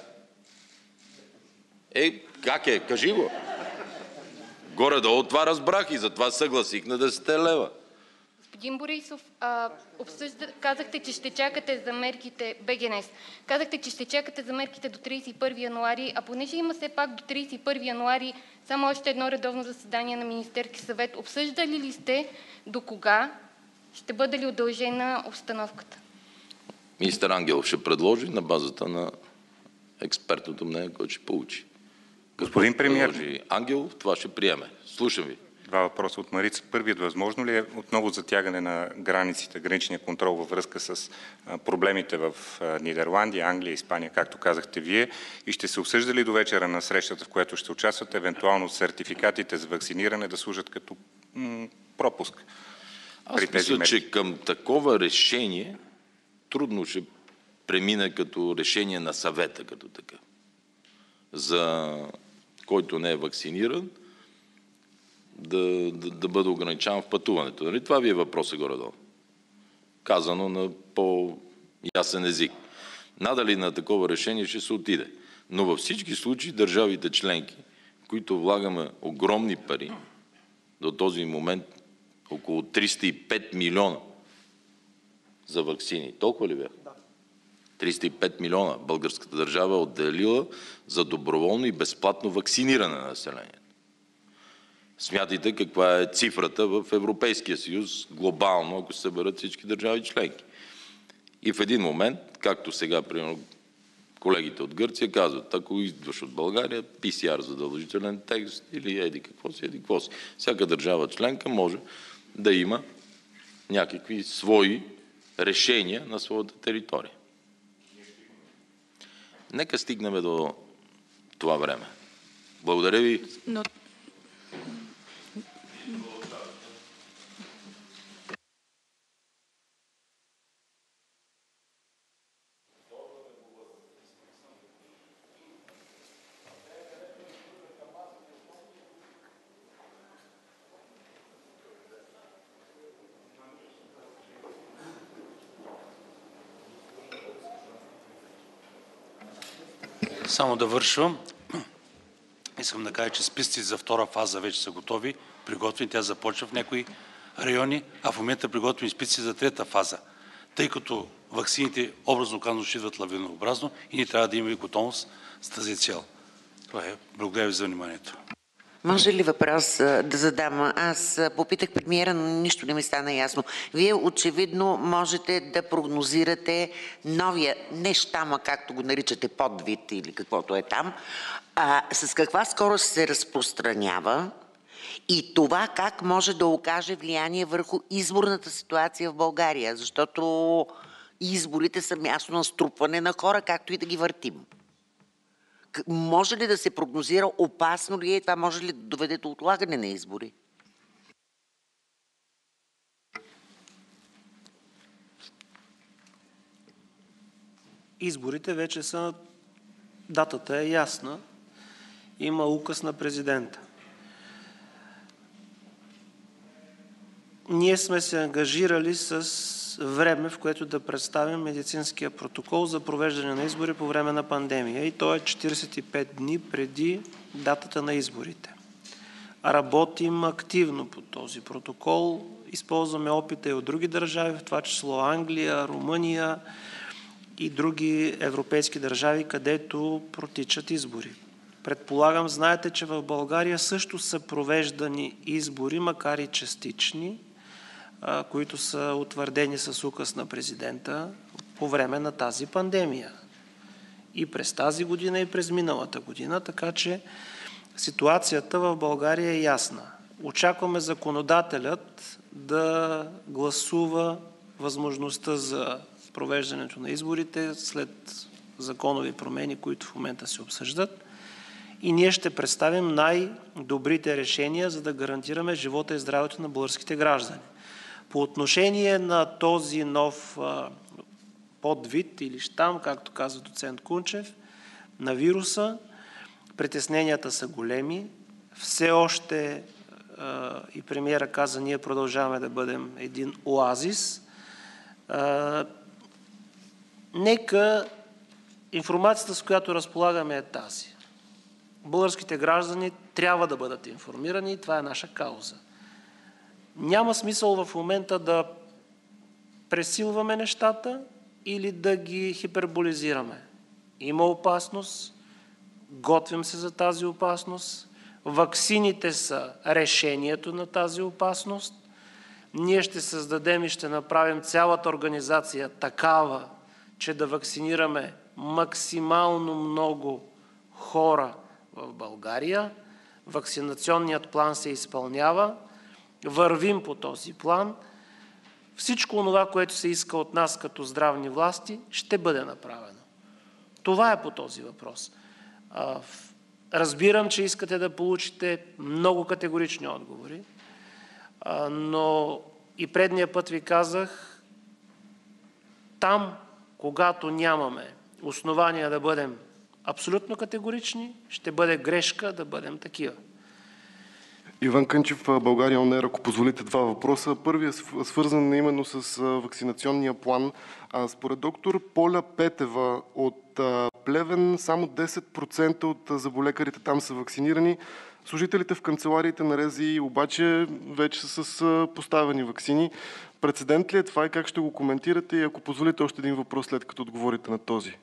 Е, как е? Кажи го. Горе-долу това разбрах и затова съгласих на десет лева. Господин Борисов, а, обсъжда, казахте, че ще чакате за мерките, БГНС, казахте, че ще чакате за мерките до тридесет и първи януари, а понеже има все пак до тридесет и първи януари само още едно редовно заседание на Министерски съвет, обсъждали ли сте до кога ще бъде ли удължена обстановката? Министър Ангелов ще предложи на базата на експертното мнение, което ще получи. Господин премиер, предложи Ангелов, това ще приеме. Слушам ви. два въпроса от Марица. Първият, възможно ли е отново затягане на границите, граничния контрол във връзка с а, проблемите в а, Нидерландия, Англия, Испания, както казахте вие, и ще се обсъжда ли до вечера на срещата, в която ще участвате, евентуално сертификатите за вакциниране да служат като м- пропуск? Аз мисля, че към такова решение трудно ще премина като решение на съвета като така. За който не е вакциниран, да, да, да бъде ограничаван в пътуването. Нали? Това ви е въпросът горе-долу. Казано на по-ясен език. Надали на такова решение ще се отиде. Но във всички случаи държавите членки, които влагаме огромни пари, до този момент около триста и пет милиона за ваксини. Толкова ли бяха? Да. триста и пет милиона българската държава отделила за доброволно и безплатно вакциниране на населението. Смятайте каква е цифрата в Европейския съюз глобално, ако се съберат всички държави членки. И в един момент, както сега, примерно, колегите от Гърция казват, ако идваш от България, пи си ар задължителен тест или еди какво си, еди какво си. Всяка държава членка може да има някакви свои решения на своята територия. Нека стигнем до това време. Благодаря ви. Но... Само да вършвам. Искам да кажа, че списъците за втора фаза вече са готови, приготвени. Тя започва в някои райони, а в момента приготвим списъци за трета фаза. Тъй като ваксините, образно казано, ще идват лавинообразно и ние трябва да имаме готовност с тази цел. Това е. Благодаря ви за вниманието. Може ли въпрос а, да задам? Аз а, попитах премиера, но нищо не ми стана ясно. Вие очевидно можете да прогнозирате новия, не щама, както го наричате, подвид или каквото е там, а с каква скорост се разпространява и това как може да окаже влияние върху изборната ситуация в България, защото изборите са място на струпване на хора, както и да ги въртим. Може ли да се прогнозира, опасно ли е, това може ли да доведе до отлагане на избори? Изборите вече са, датата е ясна, има указ на президента. Ние сме се ангажирали с време, в което да представим медицинския протокол за провеждане на избори по време на пандемия и то е четиридесет и пет дни преди датата на изборите. Работим активно по този протокол, използваме опита и от други държави, в това число Англия, Румъния и други европейски държави, където протичат избори. Предполагам, знаете, че в България също са провеждани избори, макар и частични, които са утвърдени с указ на президента по време на тази пандемия. И през тази година, и през миналата година, така че ситуацията в България е ясна. Очакваме законодателят да гласува възможността за провеждането на изборите след законови промени, които в момента се обсъждат. И ние ще представим най-добрите решения, за да гарантираме живота и здравето на българските граждани. По отношение на този нов а, подвид или щам, както казва доцент Кунчев, на вируса, притесненията са големи. Все още, а, и премиера каза, ние продължаваме да бъдем един оазис. А, нека информацията, с която разполагаме, е тази. Българските граждани трябва да бъдат информирани и това е наша кауза. Няма смисъл в момента да пресилваме нещата или да ги хиперболизираме. Има опасност, готвим се за тази опасност, ваксините са решението на тази опасност, ние ще създадем и ще направим цялата организация такава, че да вакцинираме максимално много хора в България. Вакцинационният план се изпълнява. Вървим по този план. Всичко това, което се иска от нас като здравни власти, ще бъде направено. Това е по този въпрос. Разбирам, че искате да получите много категорични отговори, но и предния път ви казах, там, когато нямаме основания да бъдем абсолютно категорични, ще бъде грешка да бъдем такива. Иван Кънчев, България он еър, ако позволите два въпроса. Първият е свързан именно с вакцинационния план. Според доктор Поля Петева от Плевен, само десет процента от заболекарите там са вакцинирани. Служителите в канцелариите на РЗИ обаче вече са с поставени ваксини. Прецедент ли е това и как ще го коментирате? И ако позволите още един въпрос, след като отговорите на този.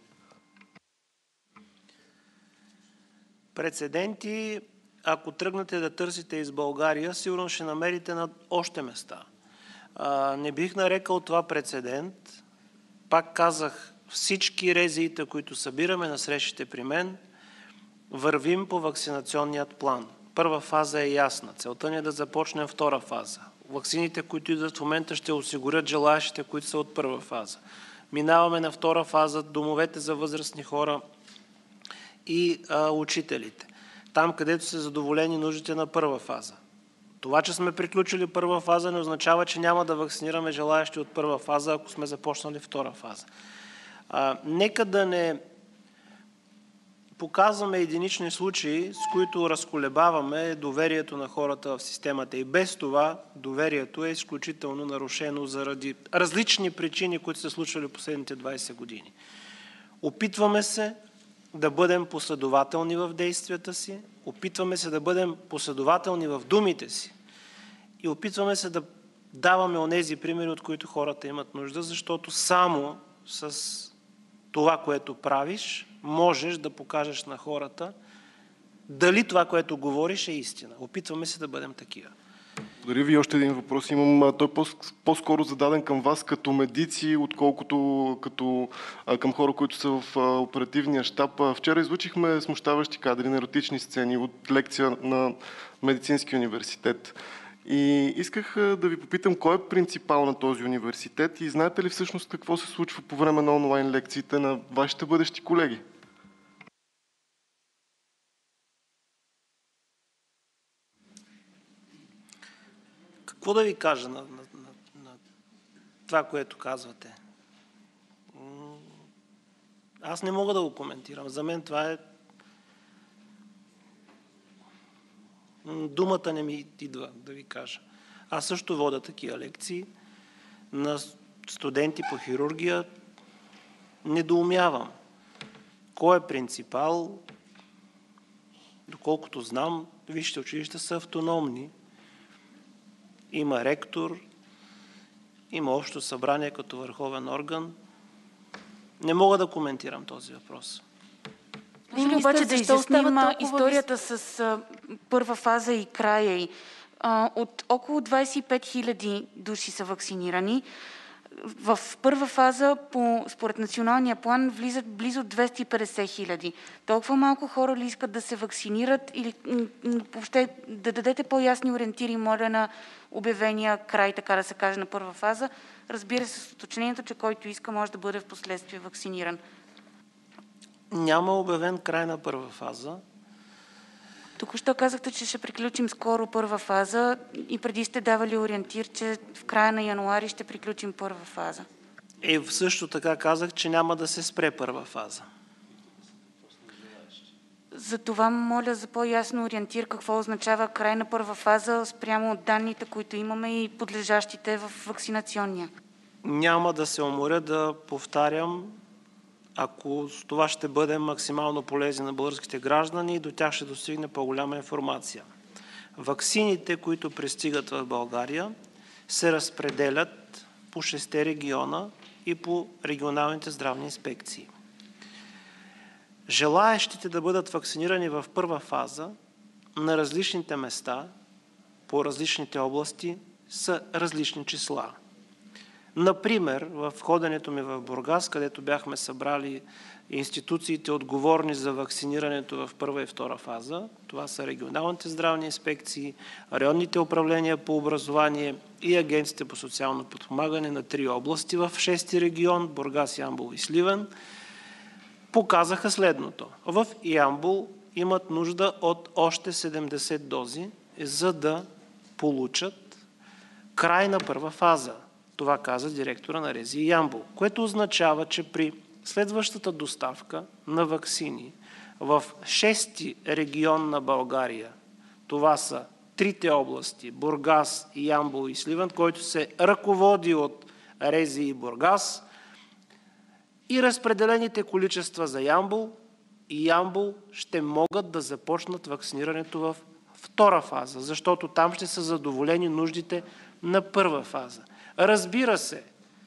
Прецеденти, ако тръгнете да търсите из България, сигурно ще намерите на още места. А, не бих нарекал това прецедент. Пак казах, всички РЗИ-та, които събираме на срещите при мен, вървим по вакцинационният план. Първа фаза е ясна. Целта ни е да започнем втора фаза. Ваксините, които идват в момента, ще осигурят желаящите, които са от първа фаза. Минаваме на втора фаза, домовете за възрастни хора и а, учителите. Там, където са задоволени нуждите на първа фаза. Това, че сме приключили първа фаза, не означава, че няма да вакцинираме желаящи от първа фаза, ако сме започнали втора фаза. А, нека да не показваме единични случаи, с които разколебаваме доверието на хората в системата. И без това доверието е изключително нарушено заради различни причини, които се случвали последните двайсет години. Опитваме се да бъдем последователни в действията си, опитваме се да бъдем последователни в думите си и опитваме се да даваме онези примери, от които хората имат нужда, защото само с това, което правиш, можеш да покажеш на хората дали това, което говориш, е истина. Опитваме се да бъдем такива. Благодаря ви. Още един въпрос имам. Той е по-скоро зададен към вас като медици, отколкото като, а, към хора, които са в а, оперативния щаб. Вчера излучихме смущаващи кадри на еротични сцени от лекция на Медицинския университет. И исках а, да ви попитам, кой е принципал на този университет и знаете ли всъщност какво се случва по време на онлайн лекциите на вашите бъдещи колеги? Какво да ви кажа на, на, на, на това, което казвате? Аз не мога да го коментирам. За мен това е... Думата не ми идва да ви кажа. Аз също водя такива лекции на студенти по хирургия. Недоумявам. Кой е принципал? Доколкото знам, висшите училища са автономни. Има ректор, има общо събрание като върховен орган. Не мога да коментирам този въпрос. Може ли обаче да изясним историята с а, първа фаза и края й? А, от около двадесет и пет хиляди души са вакцинирани. В първа фаза, по, според националния план, влизат близо двеста и петдесет хиляди. Толкова малко хора ли искат да се вакцинират или въобще да дадете по-ясни ориентири, моля, на обявения край, така да се каже, на първа фаза? Разбира се, с уточнението, че който иска, може да бъде в последствие вакциниран. Няма обявен край на първа фаза. Току-що казахте, че ще приключим скоро първа фаза и преди сте давали ориентир, че в края на януари ще приключим първа фаза. Е, също така казах, че няма да се спре първа фаза. За това моля за по-ясно ориентир какво означава край на първа фаза спрямо от данните, които имаме и подлежащите в вакцинационния. Няма да се уморя да повтарям, ако това ще бъде максимално полезно на българските граждани и до тях ще достигне по-голяма информация. Ваксините, които пристигат в България, се разпределят по шесте региона и по регионалните здравни инспекции. Желаещите да бъдат вакцинирани в първа фаза на различните места, по различните области, са различни числа. Например, в ходенето ми в Бургас, където бяхме събрали институциите, отговорни за вакцинирането в първа и втора фаза, това са регионалните здравни инспекции, районните управления по образование и агенциите по социално подпомагане на три области в шести регион, Бургас, Ямбол и Сливен, показаха следното. В Ямбол имат нужда от още седемдесет дози, за да получат край на първа фаза. Това каза директора на РЗИ Ямбол, което означава, че при следващата доставка на ваксини в шести регион на България, това са трите области, Бургас, Ямбол и Сливен, който се ръководи от РЗИ Бургас, и разпределените количества за Ямбол и Ямбол ще могат да започнат вакцинирането в втора фаза, защото там ще са задоволени нуждите на първа фаза. Разбира се,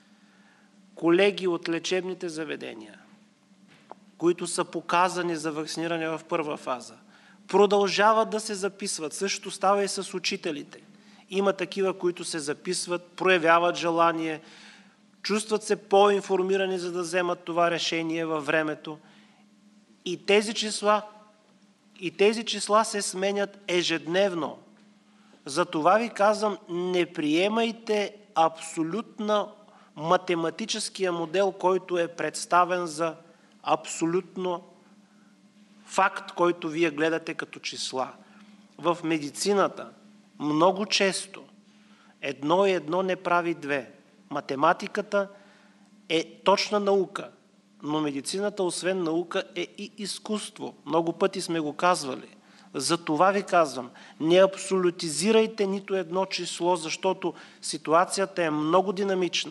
колеги от лечебните заведения, които са показани за вакциниране в първа фаза, продължават да се записват. Същото става и с учителите. Има такива, които се записват, проявяват желание, чувстват се по-информирани, за да вземат това решение във времето. И тези числа, и тези числа се сменят ежедневно. Затова ви казвам, не приемайте абсолютно математическия модел, който е представен за абсолютно факт, който вие гледате като числа. В медицината много често едно и едно не прави две. Математиката е точна наука, но медицината, освен наука, е и изкуство. Много пъти сме го казвали. За това ви казвам, не абсолютизирайте нито едно число, защото ситуацията е много динамична.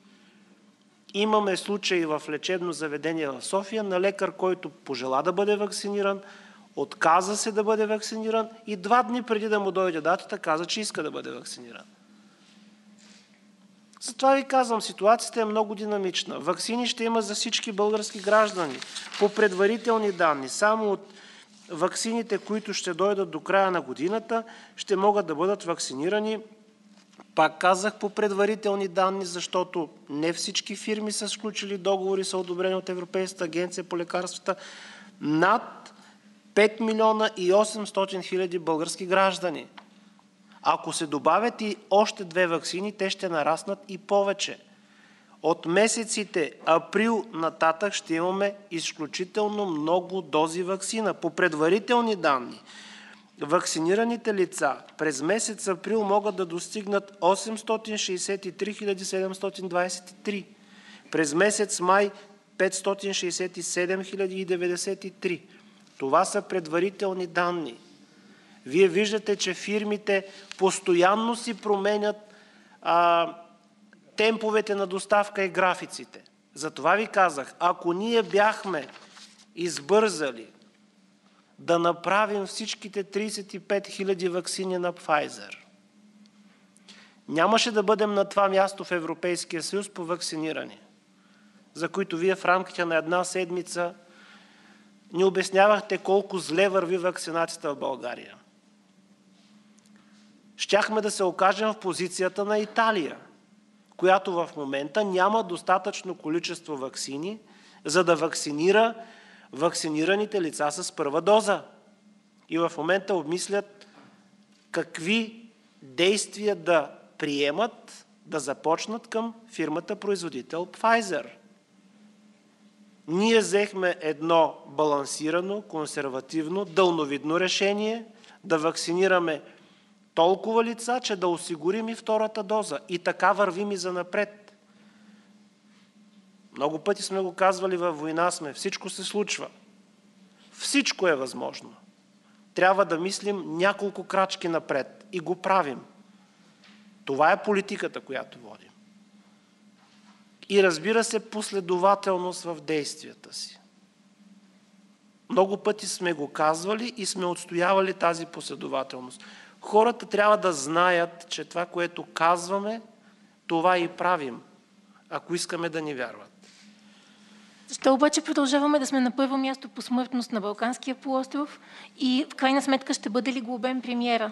Имаме случаи в лечебно заведение в София на лекар, който пожела да бъде вакциниран, отказа се да бъде вакциниран и два дни преди да му дойде датата, каза, че иска да бъде вакциниран. Затова ви казвам, ситуацията е много динамична. Ваксини ще има за всички български граждани. По предварителни данни, само от ваксините, които ще дойдат до края на годината, ще могат да бъдат вакцинирани, пак казах, по предварителни данни, защото не всички фирми са сключили договори, са одобрени от Европейската агенция по лекарствата, над пет милиона и осемстотин хиляди български граждани. Ако се добавят и още две ваксини, те ще нараснат и повече. От месеците април нататък ще имаме изключително много дози ваксина. По предварителни данни, вакцинираните лица през месец април могат да достигнат осемстотин шейсет и три хиляди седемстотин двадесет и три, през месец май петстотин шейсет и седем хиляди деветдесет и три. Това са предварителни данни. Вие виждате, че фирмите постоянно си променят а, темповете на доставка и графиците. Затова ви казах, ако ние бяхме избързали да направим всичките тридесет и пет хиляди ваксини на Pfizer, нямаше да бъдем на това място в Европейския съюз по вакциниране, за които вие в рамките на една седмица ни обяснявахте колко зле върви вакцинацията в България. Щяхме да се окажем в позицията на Италия, която в момента няма достатъчно количество ваксини, за да вакцинира вакцинираните лица с първа доза. И в момента обмислят какви действия да приемат, да започнат към фирмата-производител Pfizer. Ние взехме едно балансирано, консервативно, дълновидно решение да вакцинираме толкова лица, че да осигурим и втората доза. И така вървим и занапред. Много пъти сме го казвали, във война сме. Всичко се случва. Всичко е възможно. Трябва да мислим няколко крачки напред. И го правим. Това е политиката, която водим. И разбира се, последователност в действията си. Много пъти сме го казвали и сме отстоявали тази последователност. Хората трябва да знаят, че това, което казваме, това и правим, ако искаме да ни вярват. Защо обаче продължаваме да сме на първо място по смъртност на Балканския полуостров и в крайна сметка ще бъде ли глобен премиера?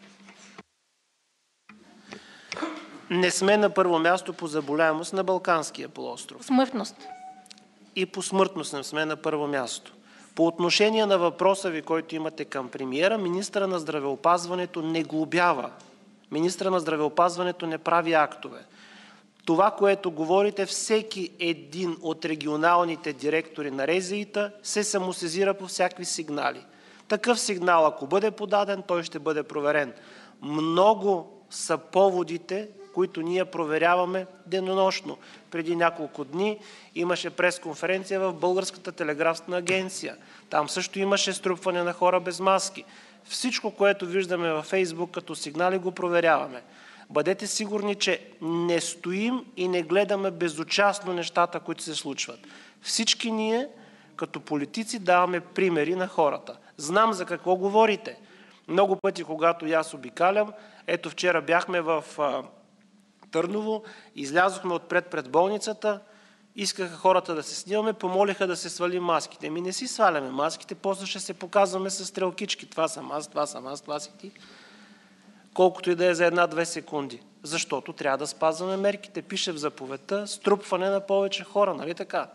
Не сме на първо място по заболяемост на Балканския полуостров. По смъртност. И по смъртност не сме на първо място. По отношение на въпроса ви, който имате към премиера, министъра на здравеопазването не глобява. Министъра на здравеопазването не прави актове. Това, което говорите, всеки един от регионалните директори на РЗИ-та се самосезира по всякакви сигнали. Такъв сигнал, ако бъде подаден, той ще бъде проверен. Много са поводите, които ние проверяваме денонощно. Преди няколко дни имаше пресконференция в Българската телеграфна агенция. Там също имаше струпване на хора без маски. Всичко, което виждаме във Фейсбук като сигнали, го проверяваме. Бъдете сигурни, че не стоим и не гледаме безучастно нещата, които се случват. Всички ние, като политици, даваме примери на хората. Знам за какво говорите. Много пъти, когато и аз обикалям, ето вчера бяхме в а, Търново, излязохме отпред пред болницата, искаха хората да се снимаме, помолиха да се свалим маските. Ми не си сваляме маските, после ще се показваме с стрелкички. Това съм аз, това съм аз, това си ти. Колкото и да е за една-две секунди. Защото трябва да спазваме мерките. Пише в заповедта струпване на повече хора, нали така?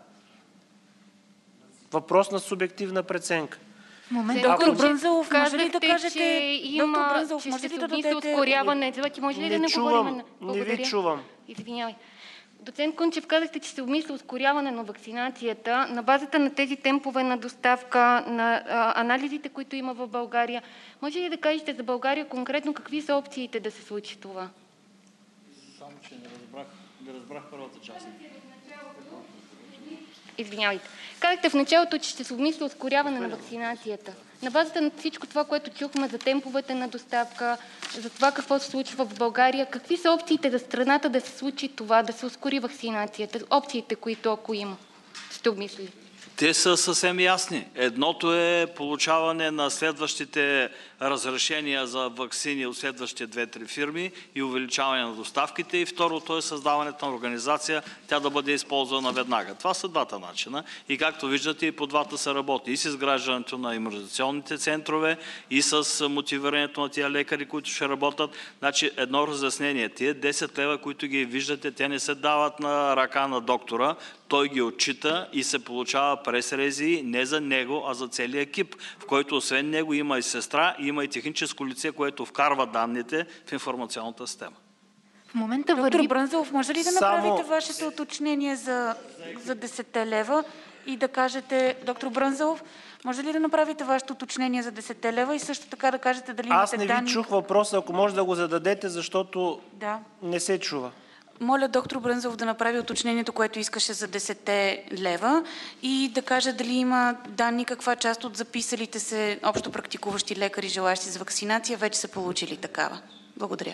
Въпрос на субективна преценка. Момент, доктор Брънзалов, може ли да кажете, че има, доктор Брънзалов, че може ще ли се да обмисля дадете... ускоряване? Ти може ли не да не чувам, говорим? Не ви чувам. Извинявай. Доцент Кънчев, казахте, че се обмисля ускоряване на вакцинацията. На базата на тези темпове на доставка, на а, анализите, които има в България, може ли да кажете за България конкретно какви са опциите да се случи това? Само, че не разбрах, не разбрах първата част. Извинявайте. Казахте в началото, че ще се обмисля ускоряване на вакцинацията. На базата на всичко това, което чухме за темповете на доставка, за това какво се случва в България, какви са опциите за страната да се случи това, да се ускори вакцинацията? Опциите, които ако има, ще обмисли. Те са съвсем ясни. Едното е получаване на следващите разрешения за ваксини от следващите две-три фирми и увеличаване на доставките. И второто е създаването на организация, тя да бъде използвана веднага. Това са двата начина. И както виждате, и по двата се работи. И с изграждането на имунизационните центрове, и с мотивирането на тия лекари, които ще работят. Значи едно разяснение. Тия десет лева, които ги виждате, те не се дават на ръка на доктора. Той ги отчита и се получава през РЗИ не за него, а за целия екип, в който освен него има и сестра, има и техническо лице, което вкарва данните в информационната система. В момента Доктор върви... Брънзалов, може ли да Само- направите вашето уточнение за, за десетте лева и да кажете, доктор Брънзалов, може ли да направите вашето уточнение за десетте лева и също така да кажете дали Аз имате не ви данни? чух въпроса, ако може да го зададете, защото Да. не се чува. Моля доктор Брънзалов да направи уточнението, което искаше за десетте лева и да каже дали има данни каква част от записалите се общо практикуващи лекари, желащи за вакцинация, вече са получили такава. Благодаря.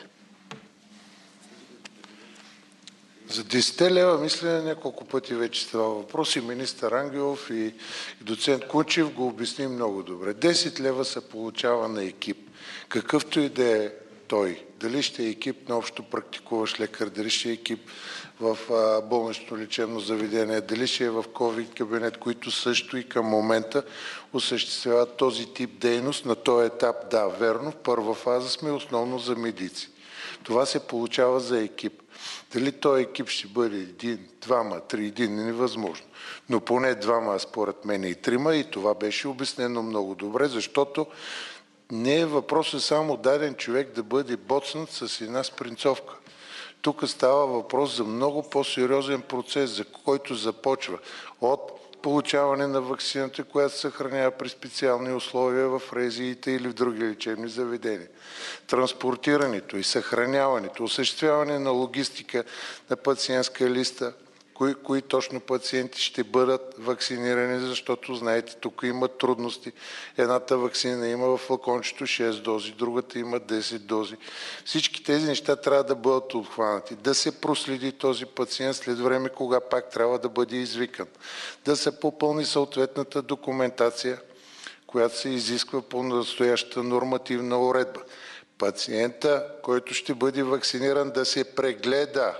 За десет лева, мисля, няколко пъти вече става въпрос и министър Ангелов и, и доцент Кунчев го обясни много добре. десет лева се получава на екип. Какъвто и да е той. Дали ще е екип на общо практикуващ лекар, дали ще е екип в а, болнично лечебно заведение, дали ще е в ковид кабинет, които също и към момента осъществяват този тип дейност. На този етап, да, верно, в първа фаза сме основно за медици. Това се получава за екип. Дали този екип ще бъде един, двама, три, един, е невъзможно. Но поне двама, според мен и трима, и това беше обяснено много добре, защото не е въпросът само даден човек да бъде боцнат с една спринцовка. Тук става въпрос за много по-сериозен процес, за който започва от получаване на ваксината, която се съхранява при специални условия в РЗИ-те или в други лечебни заведения. Транспортирането и съхраняването, осъществяване на логистика на пациентска листа, кои, кои точно пациенти ще бъдат вакцинирани, защото, знаете, тук има трудности. Едната вакцина има в флакончето шест дози, другата има десет дози. Всички тези неща трябва да бъдат обхванати. Да се проследи този пациент след време, кога пак трябва да бъде извикан. Да се попълни съответната документация, която се изисква по настоящата нормативна уредба. Пациента, който ще бъде вакциниран, да се прегледа,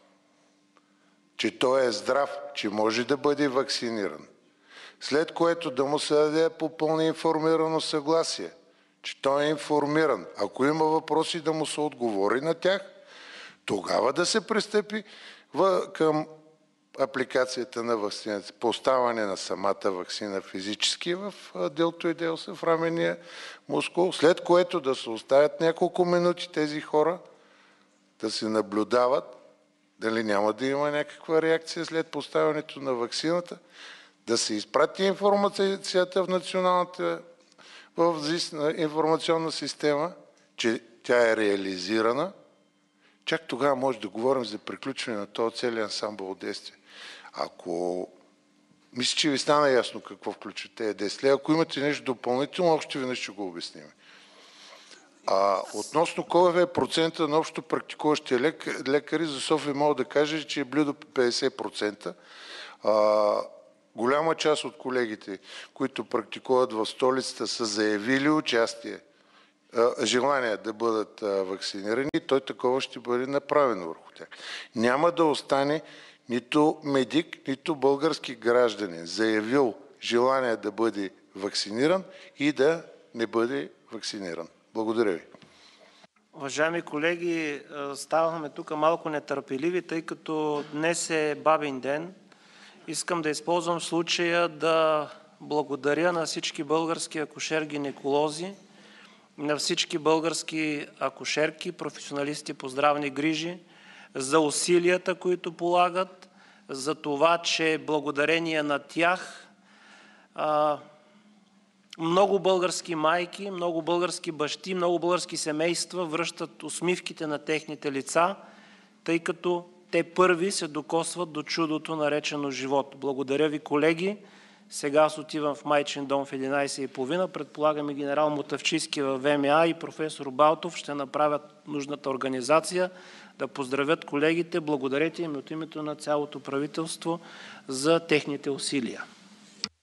че той е здрав, че може да бъде вакциниран. След което да му се даде попълно информирано съгласие, че той е информиран. Ако има въпроси, да му се отговори на тях, тогава да се пристъпи към апликацията на вакцината, поставане на самата вакцина физически в делтоиделса, в рамения мускул, след което да се оставят няколко минути тези хора да се наблюдават, дали няма да има някаква реакция след поставянето на ваксината, да се изпрати информацията в националната в ЗИС информационна система, че тя е реализирана. Чак тогава може да говорим за приключване на този целият ансамбъл от действия. Ако мисля, че ви стана ясно какво включва тези десет лева, ако имате нещо допълнително, още веднъж ще го обясним. А, относно кой е процента на общо практикуващи лек, лекари, за София мога да кажа, че е близо петдесет процента. А, голяма част от колегите, които практикуват в столицата, са заявили участие, а, желание да бъдат а, вакцинирани, и той такова ще бъде направено върху тях. Няма да остане нито медик, нито български гражданин, заявил желание да бъде вакциниран и да не бъде вакциниран. Благодаря ви. Уважаеми колеги, ставаме тук малко нетърпеливи, тъй като днес е бабин ден. Искам да използвам случая да благодаря на всички български акушер-гинеколози, на всички български акушерки, професионалисти по здравни грижи, за усилията, които полагат, за това, че благодарение на тях много български майки, много български бащи, много български семейства връщат усмивките на техните лица, тъй като те първи се докосват до чудото, наречено живот. Благодаря ви, колеги. Сега аз отивам в майчин дом в единайсет и половина. Предполагам и генерал Мотавчийски във ВМА и професор Балтов ще направят нужната организация, да поздравят колегите. Благодарете им от името на цялото правителство за техните усилия.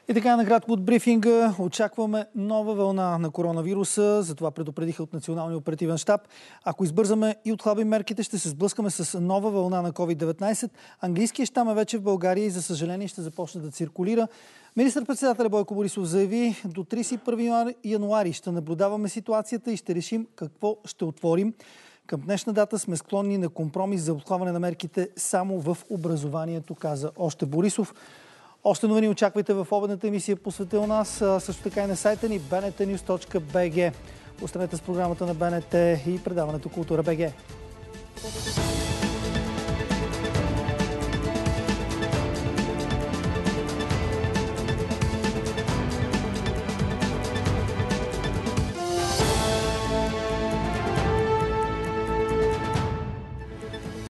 И така, накратко от брифинга, очакваме нова вълна на коронавируса, затова предупредиха от Националния оперативен щаб. Ако избързаме и отхлабим мерките, ще се сблъскаме с нова вълна на ковид деветнайсет. Английският щам е вече в България и за съжаление ще започне да циркулира. Министър-председателят Бойко Борисов заяви, до тридесет и първи януари ще наблюдаваме ситуацията и ще решим какво ще отворим. Към днешна дата сме склонни на компромис за отхлабване на мерките само в образованието, каза още Борисов. Още новини очаквайте в обедната емисия по света у нас, също така и на сайта ни би ен ти нюз точка би джи. Останете с програмата на БНТ и предаването Култура БГ.